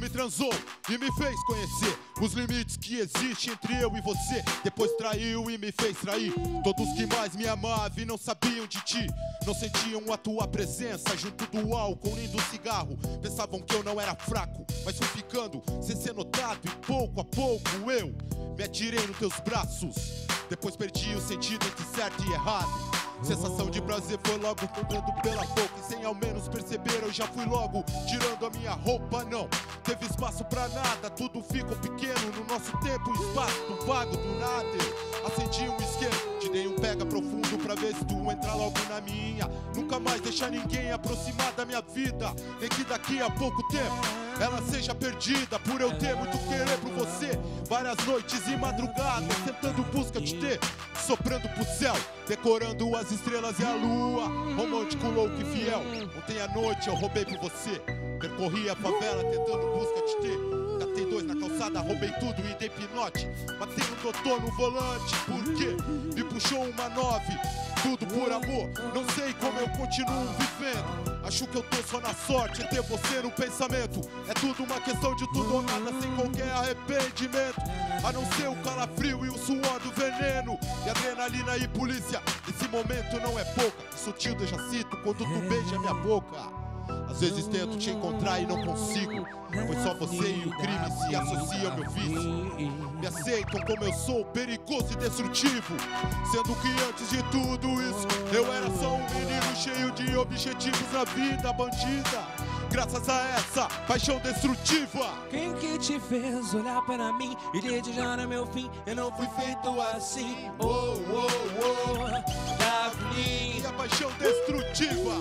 transou e me fez conhecer os limites que existem entre eu e você. Depois traiu e me fez trair todos que mais me amavam e não sabiam de ti. Não sentiam a tua presença junto do álcool nem do cigarro. Pensavam que eu não era fraco, mas fui ficando sem ser notado. E pouco a pouco eu me atirei nos teus braços. Depois perdi o sentido entre certo e errado. Sensação de prazer foi logo tomando pela boca. E sem ao menos perceber eu já fui logo tirando a minha roupa. Não teve espaço pra nada, tudo ficou pequeno no nosso tempo e espaço do vago do nada. Eu acendi um isqueiro, te dei um pega profundo pra ver se tu entra logo na minha. Nunca mais deixar ninguém aproximar da minha vida, nem que daqui a pouco tempo ela seja perdida. Por eu ter muito querer por você, várias noites e madrugadas tentando busca de ter, soprando pro céu, decorando as estrelas e a lua. Romântico, louco e fiel. Ontem à noite eu roubei por você, percorri a favela tentando busca de ter. Catei dois na calçada, roubei tudo e dei pinote. Matei um doutor no volante, porque me puxou uma 9. Tudo por amor, não sei como eu continuo vivendo. Acho que eu tô só na sorte, é ter você no pensamento. É tudo uma questão de tudo ou nada, sem qualquer arrependimento. A não ser o calafrio e o suor do veneno. E adrenalina e polícia, esse momento não é pouca. Sutil deixa cito quando tu beija minha boca. Às vezes tento te encontrar e não consigo, pois só você e o crime se associam ao meu vício. Me aceitam como eu sou, perigoso e destrutivo, sendo que antes de tudo isso eu era só um menino cheio de objetivos na vida bandida. Graças a essa paixão destrutiva. Quem que te fez olhar para mim e desejar no meu fim? Eu não fui feito assim. Oh, oh, oh, Daphne. E a paixão destrutiva.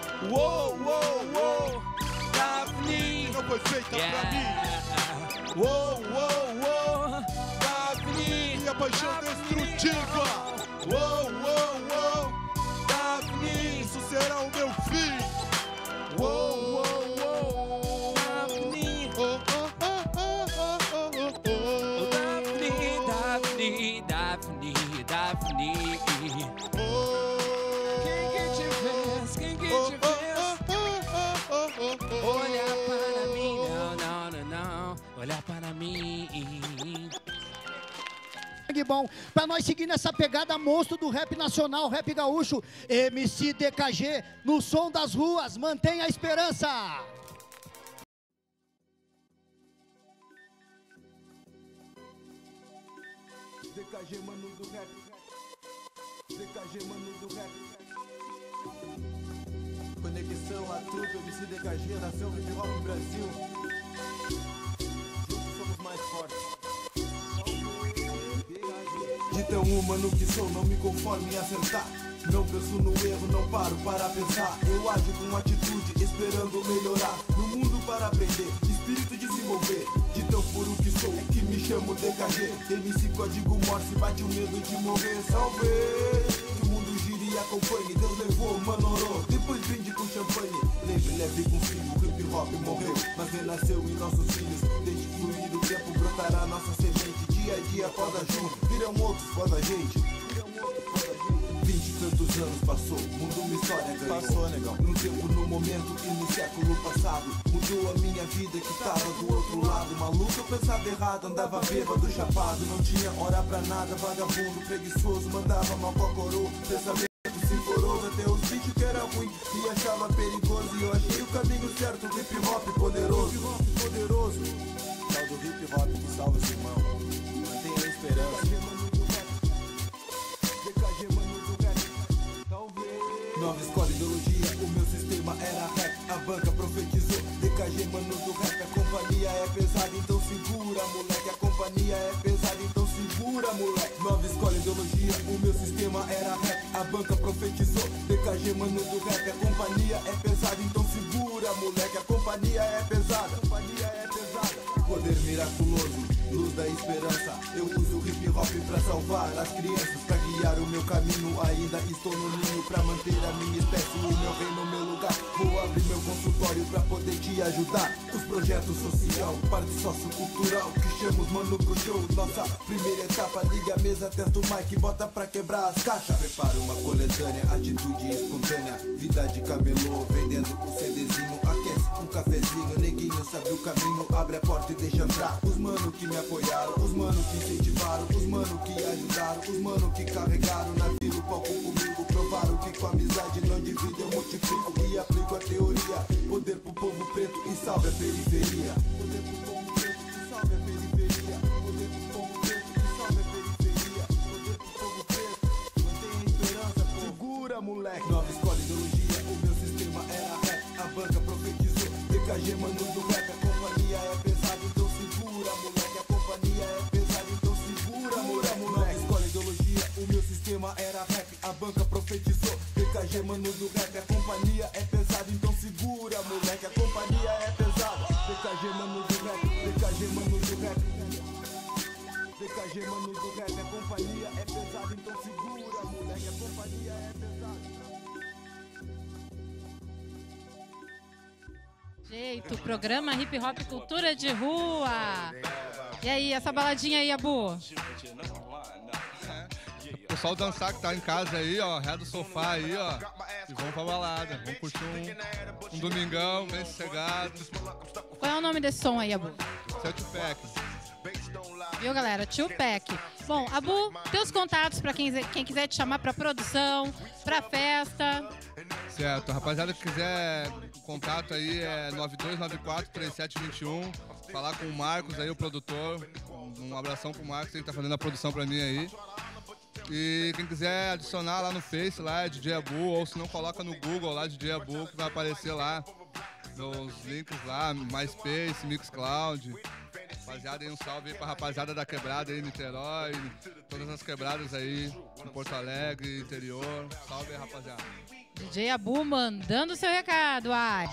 Oh, oh, oh, Daphne. Não foi feita pra mim. Oh, oh, oh, Daphne. E a paixão destrutiva. Oh, oh, oh, Daphne. Isso será o meu fim. Oh, oh, oh, Daphne. Oh, oh, oh, oh, oh, oh, oh. Daphne, Daphne, Daphne. Oh. Quem que te fez? Quem que te fez? Olhar para mim, não, não, não, não. Olhar para mim. Que bom, pra nós seguir nessa pegada monstro do rap nacional, rap gaúcho, MC DKG, no som das ruas, mantenha a esperança. DKG, mano do rap. DKG, mano do rap. Conexão a tudo, MC DKG, nação hip hop Brasil. Juntos somos mais fortes. De tão humano que sou, não me conformo em acertar. Não penso no erro, não paro para pensar. Eu ajo com atitude, esperando melhorar. No mundo para aprender, espírito desenvolver. De tão puro que sou, que me chamo DKG. MC código morse, bate o medo de morrer. Salve! Que o mundo gire e acompanhe. Deus levou, manorô, depois brinde com champanhe. Lembre, leve com filho, o hip hop morreu, mas renasceu em nossos filhos. Deixe fluir o tempo, brotará nossa semente. Dia a dia, após a junto, virão outros fora da gente. 20 e tantos anos passou, mudou uma história, ganhou. Passou, negão. No tempo, no momento e no século passado. Mudou a minha vida que tava do outro lado. Maluco, eu pensava errado, andava bêbado, chapado. Não tinha hora pra nada, vagabundo, preguiçoso. Mandava mal coroa, pensamento sinforoso. Até os 20 que era ruim e achava perigoso. E eu achei o caminho certo, o hip hop poderoso. Hip hop poderoso. Tal do hip hop que salva os irmãos. Mantenha a esperança. Nova escola, ideologia, o meu sistema era rap. A banca profetizou, DKG, mano do rap. A companhia é pesada, então segura, moleque. A companhia é pesada, então segura, moleque. Nova escola, ideologia, o meu sistema era rap. A banca profetizou, DKG, mano do rap. A companhia é pesada, então segura, moleque. A companhia é pesada, a companhia é pesada. Poder miraculoso, luz da esperança. Eu uso o hip hop pra salvar as crianças, pra guiar o meu caminho. Ainda estou no ninho pra manter a minha espécie, o meu reino, o meu lugar. Vou abrir meu consultório pra poder te ajudar. Os projetos social, parte sociocultural que chamamos mano pro show. Nossa primeira etapa, liga a mesa, testa o mic, bota pra quebrar as caixas. Prepara uma coletânea, atitude espontânea, vida de camelô, vendendo o CDzinho aqui. esquece um cafezinho, neguinho sabe o caminho, abre a porta e deixa entrar. Os mano que me apoiaram, os mano que incentivaram, os mano que ajudaram, os mano que carregaram na vida o palco comigo. Provaram que com amizade não divide, eu multiplico e aplico a teoria. Poder pro povo preto e salve a periferia. Poder pro povo preto e salve a periferia. Poder pro povo preto e salve a periferia. Poder pro povo preto, mantenha a esperança, pô. Segura, moleque. Nova escola ideologia, o meu sistema era rap. A banca profetizou, DKG mano do rap. A companhia é pesada, então segura, moleque. A companhia é pesada, então segura, moleque. Nova escola ideologia, o meu sistema era rap. A banca profetizou, DKG mano do rap. A companhia é pesada, então segura, moleque. A companhia é pesada. DKG mano do rap, DKG mano do rap. DKG mano do rap. A companhia é pesada, então segura, moleque. A companhia é pesada. Jeito, programa Hip Hop Cultura de Rua. E aí, essa baladinha aí, Abu? O pessoal dançar que tá em casa aí, ó, ré do sofá aí, ó, e vamos pra balada. Vamos curtir um domingão, bem sossegado. Qual é o nome desse som aí, Abu? Esse é o Tupac. Viu, galera? Tupac. Bom, Abu, teus contatos pra quem quiser te chamar pra produção, pra festa. Certo, rapaziada que quiser contato aí é 9294-3721. Falar com o Marcos aí, o produtor. Um abração pro Marcos, ele tá fazendo a produção pra mim aí. E quem quiser adicionar lá no Face, lá é DJ Abu, ou se não, coloca no Google lá DJ Abu, que vai aparecer lá nos links lá, MySpace, Mixcloud. Rapaziada, aí um salve aí pra rapaziada da quebrada aí, Niterói, todas as quebradas aí, em Porto Alegre, interior. Salve aí, rapaziada. DJ Abu mandando seu recado, ai.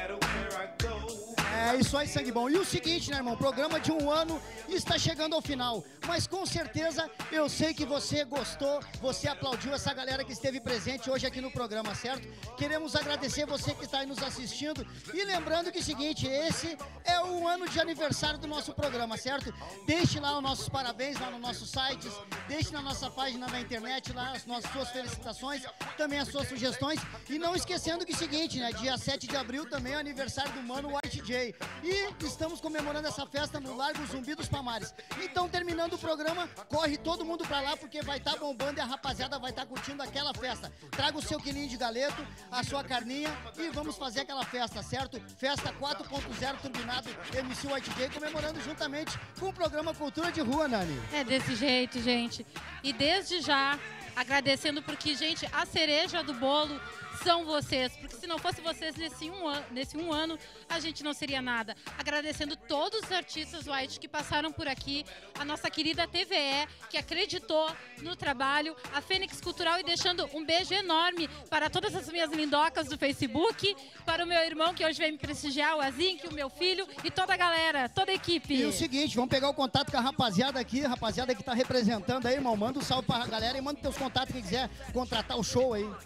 É isso aí, sangue bom. E o seguinte, né, irmão? O programa de 1 ano está chegando ao final. Mas com certeza eu sei que você gostou, você aplaudiu essa galera que esteve presente hoje aqui no programa, certo? Queremos agradecer você que está aí nos assistindo. E lembrando que é o seguinte, esse é o ano de aniversário do nosso programa, certo? Deixe lá os nossos parabéns lá no nosso site, deixe na nossa página na internet lá as suas felicitações, também as suas sugestões. E não esquecendo que é o seguinte, né? Dia 7 de abril também é o aniversário do Mano White J. E estamos comemorando essa festa no Largo Zumbi dos Palmares. Então, terminando o programa, corre todo mundo pra lá, porque vai estar bombando e a rapaziada vai estar curtindo aquela festa. Traga o seu quilinho de galeto, a sua carninha e vamos fazer aquela festa, certo? Festa 4.0 turbinado MC White J, comemorando juntamente com o programa Cultura de Rua, Nani. É desse jeito, gente. E desde já, agradecendo porque, gente, a cereja do bolo são vocês, porque se não fosse vocês nesse um ano, a gente não seria nada. Agradecendo todos os artistas white que passaram por aqui, a nossa querida TVE, que acreditou no trabalho, a Fênix Cultural, e deixando um beijo enorme para todas as minhas lindocas do Facebook, para o meu irmão que hoje veio me prestigiar, o Azinque, o meu filho e toda a galera, toda a equipe. E o seguinte, vamos pegar o contato com a rapaziada aqui, a rapaziada que tá representando aí, irmão. Manda um salve pra galera e manda teus contatos quem quiser contratar o show aí.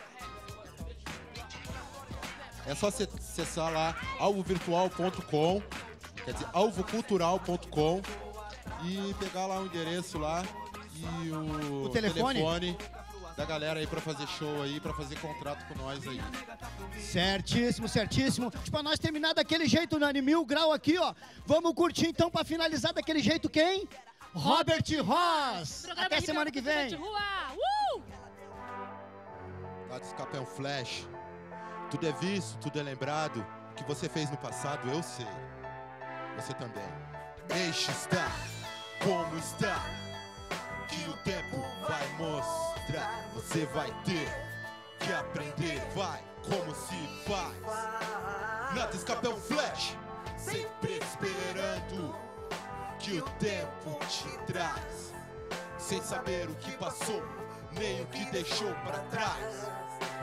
É só acessar lá alvovirtual.com, quer dizer, alvocultural.com, e pegar lá o endereço lá e o telefone da galera aí pra fazer show aí, pra fazer contrato com nós aí. Certíssimo, certíssimo. Pra nós terminar daquele jeito, Nani, 1000 grau aqui, ó. Vamos curtir então pra finalizar daquele jeito quem? Robert Ross. Até semana que vem. Lá de escape é um flash. Tudo é visto, tudo é lembrado. O que você fez no passado, eu sei. Você também. Deixe estar como está, que o tempo vai mostrar. Você vai ter que aprender, vai, como se faz. Nada escapa é um flash, sempre esperando que o tempo te traz. Sem saber o que passou, nem o que deixou pra trás.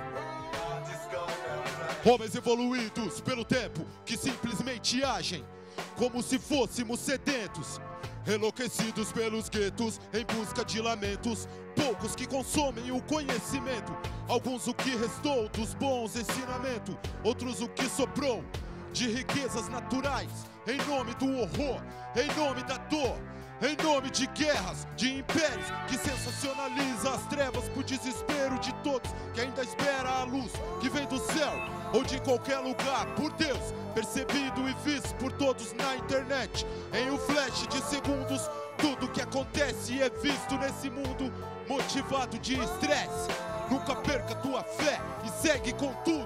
Homens evoluídos pelo tempo que simplesmente agem como se fôssemos sedentos, enlouquecidos pelos guetos em busca de lamentos. Poucos que consomem o conhecimento, alguns o que restou dos bons ensinamentos, outros o que sobrou de riquezas naturais. Em nome do horror, em nome da dor, Em nome de guerras, de impérios, que sensacionaliza as trevas pro desespero de todos que ainda espera a luz que vem do céu ou de qualquer lugar, por Deus, percebido e visto por todos na internet. Em um flash de segundos, tudo que acontece é visto nesse mundo motivado de estresse. Nunca perca tua fé e segue com tudo.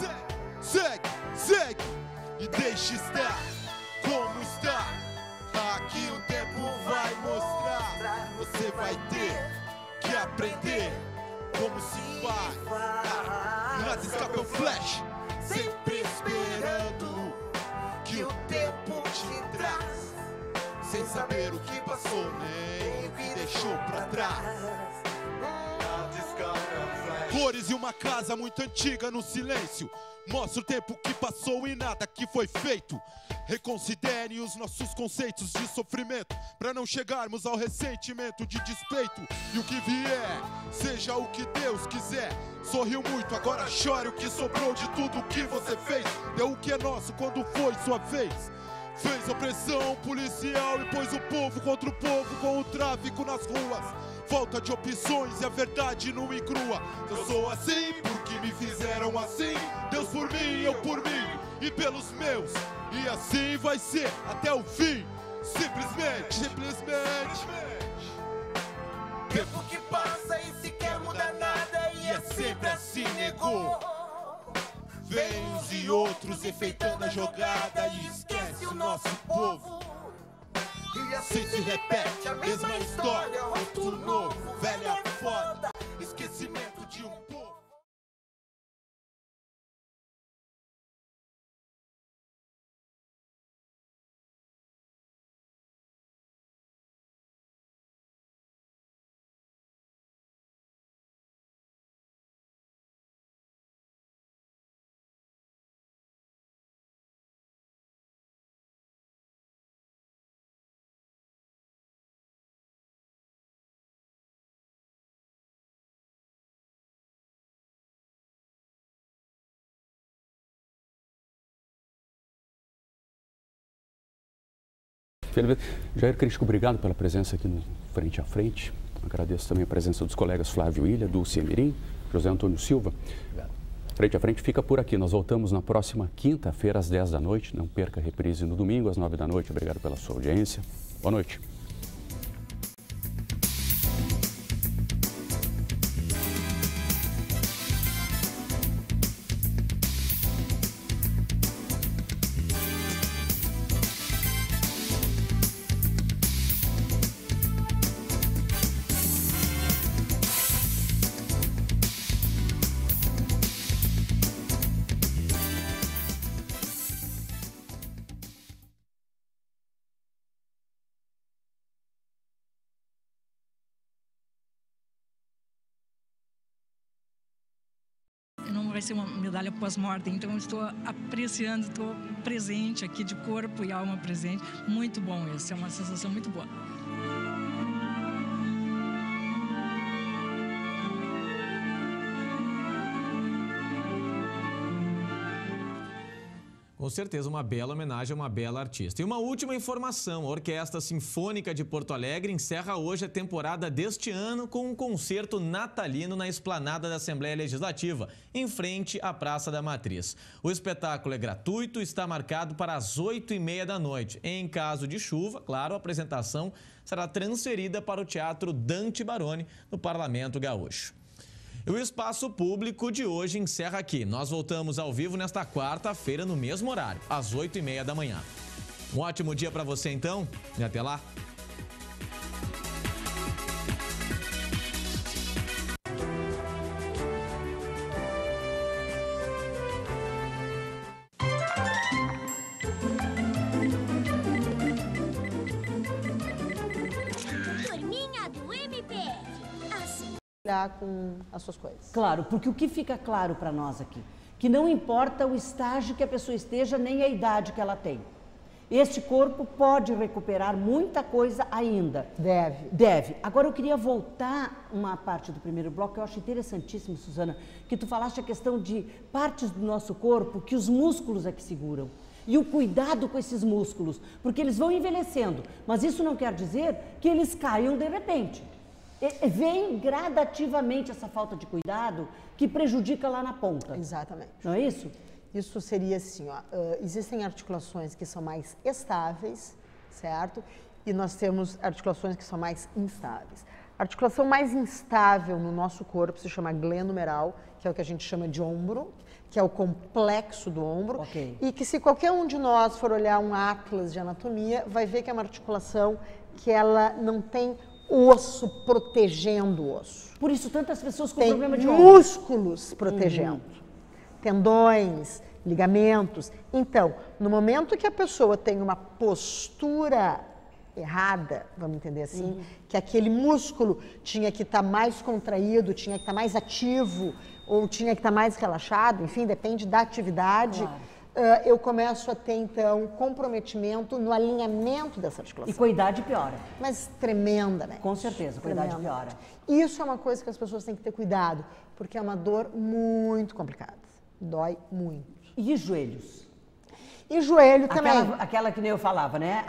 Segue e deixe estar como está. Aqui o tempo vai mostrar. Você vai ter que aprender como se faz. Nada escapa ao flash, sempre esperando que o tempo te traz, sem saber o que passou nem o que deixou pra trás. Cores e uma casa muito antiga no silêncio mostra o tempo que passou e nada que foi feito. Reconsidere os nossos conceitos de sofrimento, pra não chegarmos ao ressentimento de despeito. E o que vier, seja o que Deus quiser. Sorriu muito, agora chore o que sobrou de tudo que você fez. Deu o que é nosso quando foi sua vez. Fez opressão policial e pôs o povo contra o povo, com o tráfico nas ruas. Falta de opções e a verdade nua e crua. Eu sou assim porque me fizeram assim. Deus por mim, eu por mim e pelos meus. E assim vai ser até o fim. Simplesmente. Tempo que passa e sequer muda nada, e é sempre assim, negou. Vem uns e outros enfeitando a jogada e esquece o nosso povo. E assim se repete a mesma história, rosto novo, velha foda, esquecimento de um povo. Jair Crístico, obrigado pela presença aqui no Frente a Frente. Agradeço também a presença dos colegas Flávio Ilha, Dulce Emirim, José Antônio Silva. Obrigado. Frente a Frente fica por aqui. Nós voltamos na próxima quinta-feira, às 10 da noite. Não perca a reprise no domingo, às 9 da noite. Obrigado pela sua audiência. Boa noite. Não vai ser uma medalha pós-mortem, então eu estou apreciando, estou presente aqui de corpo e alma presente. Muito bom isso, é uma sensação muito boa. Com certeza, uma bela homenagem a uma bela artista. E uma última informação, a Orquestra Sinfônica de Porto Alegre encerra hoje a temporada deste ano com um concerto natalino na esplanada da Assembleia Legislativa, em frente à Praça da Matriz. O espetáculo é gratuito e está marcado para as 8h30 da noite. Em caso de chuva, claro, a apresentação será transferida para o Teatro Dante Baroni, no Parlamento Gaúcho. E o Espaço Público de hoje encerra aqui. Nós voltamos ao vivo nesta quarta-feira, no mesmo horário, às 8h30 da manhã. Um ótimo dia para você, então, e até lá. Com as suas coisas. Claro, porque o que fica claro para nós aqui, que não importa o estágio que a pessoa esteja, nem a idade que ela tem. Este corpo pode recuperar muita coisa ainda. Deve. Agora eu queria voltar uma parte do primeiro bloco que eu acho interessantíssimo, Suzana, que tu falaste a questão de partes do nosso corpo que os músculos é que seguram. E o cuidado com esses músculos, porque eles vão envelhecendo, mas isso não quer dizer que eles caiam de repente. Vem gradativamente essa falta de cuidado que prejudica lá na ponta. Exatamente. Não é isso? Isso seria assim, ó, existem articulações que são mais estáveis, certo? E nós temos articulações que são mais instáveis. A articulação mais instável no nosso corpo se chama glenomeral, que é o que a gente chama de ombro, que é o complexo do ombro, e que se qualquer um de nós for olhar um atlas de anatomia, vai ver que é uma articulação que ela não tem osso protegendo o osso. Por isso tantas pessoas com tem problema de ombro. Músculos protegendo, tendões, ligamentos. Então, no momento que a pessoa tem uma postura errada, vamos entender assim, que aquele músculo tinha que estar mais contraído, tinha que estar mais ativo, ou tinha que estar mais relaxado, enfim, depende da atividade, eu começo a ter, então, comprometimento no alinhamento dessa articulação. E com a idade piora. Mas tremendamente. Com certeza, com a idade piora. Isso é uma coisa que as pessoas têm que ter cuidado, porque é uma dor muito complicada. Dói muito. E joelhos? E joelho também. Aquela que nem eu falava, né?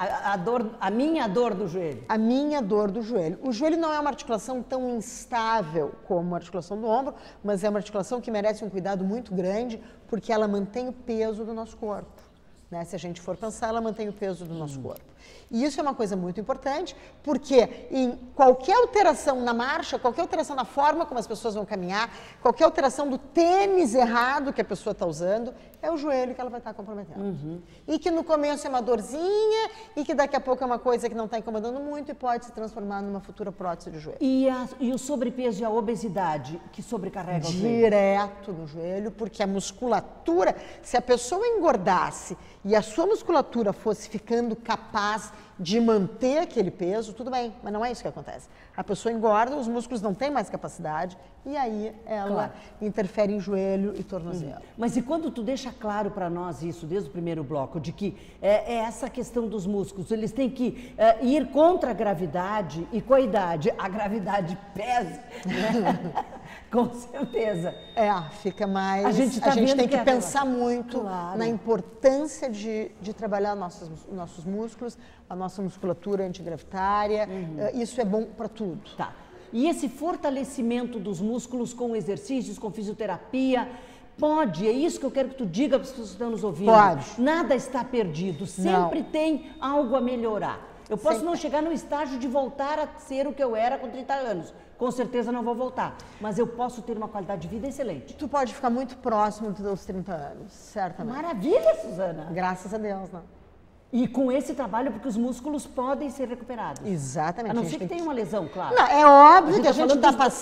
A minha dor do joelho. A minha dor do joelho. O joelho não é uma articulação tão instável como a articulação do ombro, mas é uma articulação que merece um cuidado muito grande, porque ela mantém o peso do nosso corpo. Né? Se a gente for pensar, ela mantém o peso do nosso corpo. E isso é uma coisa muito importante, porque em qualquer alteração na marcha, qualquer alteração na forma como as pessoas vão caminhar, qualquer alteração do tênis errado que a pessoa está usando, é o joelho que ela vai estar comprometendo. E que no começo é uma dorzinha, e que daqui a pouco é uma coisa que não está incomodando muito e pode se transformar numa futura prótese de joelho. E o sobrepeso e a obesidade que sobrecarrega o joelho? Direto no joelho, porque a musculatura, se a pessoa engordasse e a sua musculatura fosse ficando capaz de manter aquele peso, tudo bem, mas não é isso que acontece. A pessoa engorda, os músculos não têm mais capacidade e aí ela interfere em joelho e tornozelo. Mas e quando tu deixa claro para nós isso, desde o primeiro bloco, de que é essa questão dos músculos, eles têm que ir contra a gravidade e com a idade, a gravidade pesa, né? Com certeza. Fica mais... A gente tem que pensar muito na importância de trabalhar nossos músculos, a nossa musculatura antigravitária. Isso é bom para tudo. Tá. E esse fortalecimento dos músculos com exercícios, com fisioterapia, pode, é isso que eu quero que tu diga para as pessoas que estão nos ouvindo. Pode. Nada está perdido, sempre tem algo a melhorar. Eu posso não chegar no estágio de voltar a ser o que eu era com 30 anos. Com certeza não vou voltar, mas eu posso ter uma qualidade de vida excelente. Tu pode ficar muito próximo dos teus 30 anos, certamente. Maravilha, Suzana! Graças a Deus, não? E com esse trabalho, porque os músculos podem ser recuperados. Exatamente. A não ser que tenha uma lesão, claro. Não, é óbvio que a gente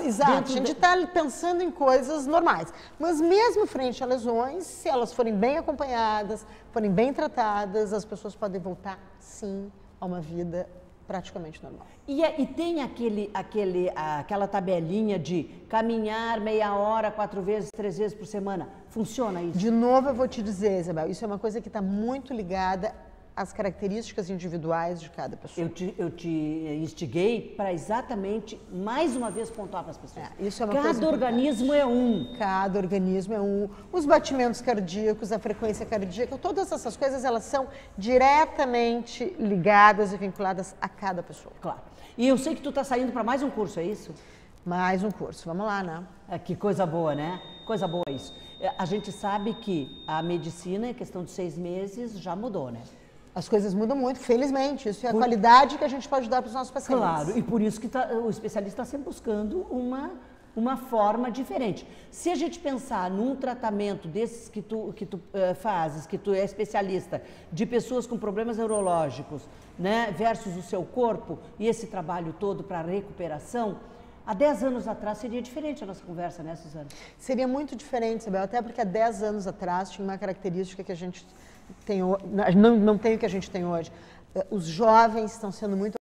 está pensando em coisas normais. Mas mesmo frente a lesões, se elas forem bem acompanhadas, forem bem tratadas, as pessoas podem voltar, sim, a uma vida praticamente normal. E tem aquela tabelinha de caminhar meia hora, 4 vezes, 3 vezes por semana. Funciona isso? De novo, eu vou te dizer, Isabel, isso é uma coisa que está muito ligada às características individuais de cada pessoa. Eu te instiguei para exatamente, mais uma vez, pontuar para as pessoas. Isso é uma coisa Cada organismo é um. Cada organismo é um. Os batimentos cardíacos, a frequência cardíaca, todas essas coisas, elas são diretamente ligadas e vinculadas a cada pessoa. Claro. E eu sei que tu está saindo para mais um curso, é isso? Mais um curso, vamos lá, né? Que coisa boa, né? Coisa boa isso. A gente sabe que a medicina, em questão de 6 meses, já mudou, né? As coisas mudam muito, felizmente. Isso é a qualidade que a gente pode dar para os nossos pacientes. Claro, e por isso que o especialista está sempre buscando uma forma diferente. Se a gente pensar num tratamento desses que tu fazes, que tu é especialista, de pessoas com problemas neurológicos, né, versus o seu corpo, e esse trabalho todo para recuperação, há 10 anos atrás seria diferente a nossa conversa, né, Suzana? Seria muito diferente, Isabel, até porque há 10 anos atrás tinha uma característica que a gente não tem o que a gente tem hoje. Os jovens estão sendo muito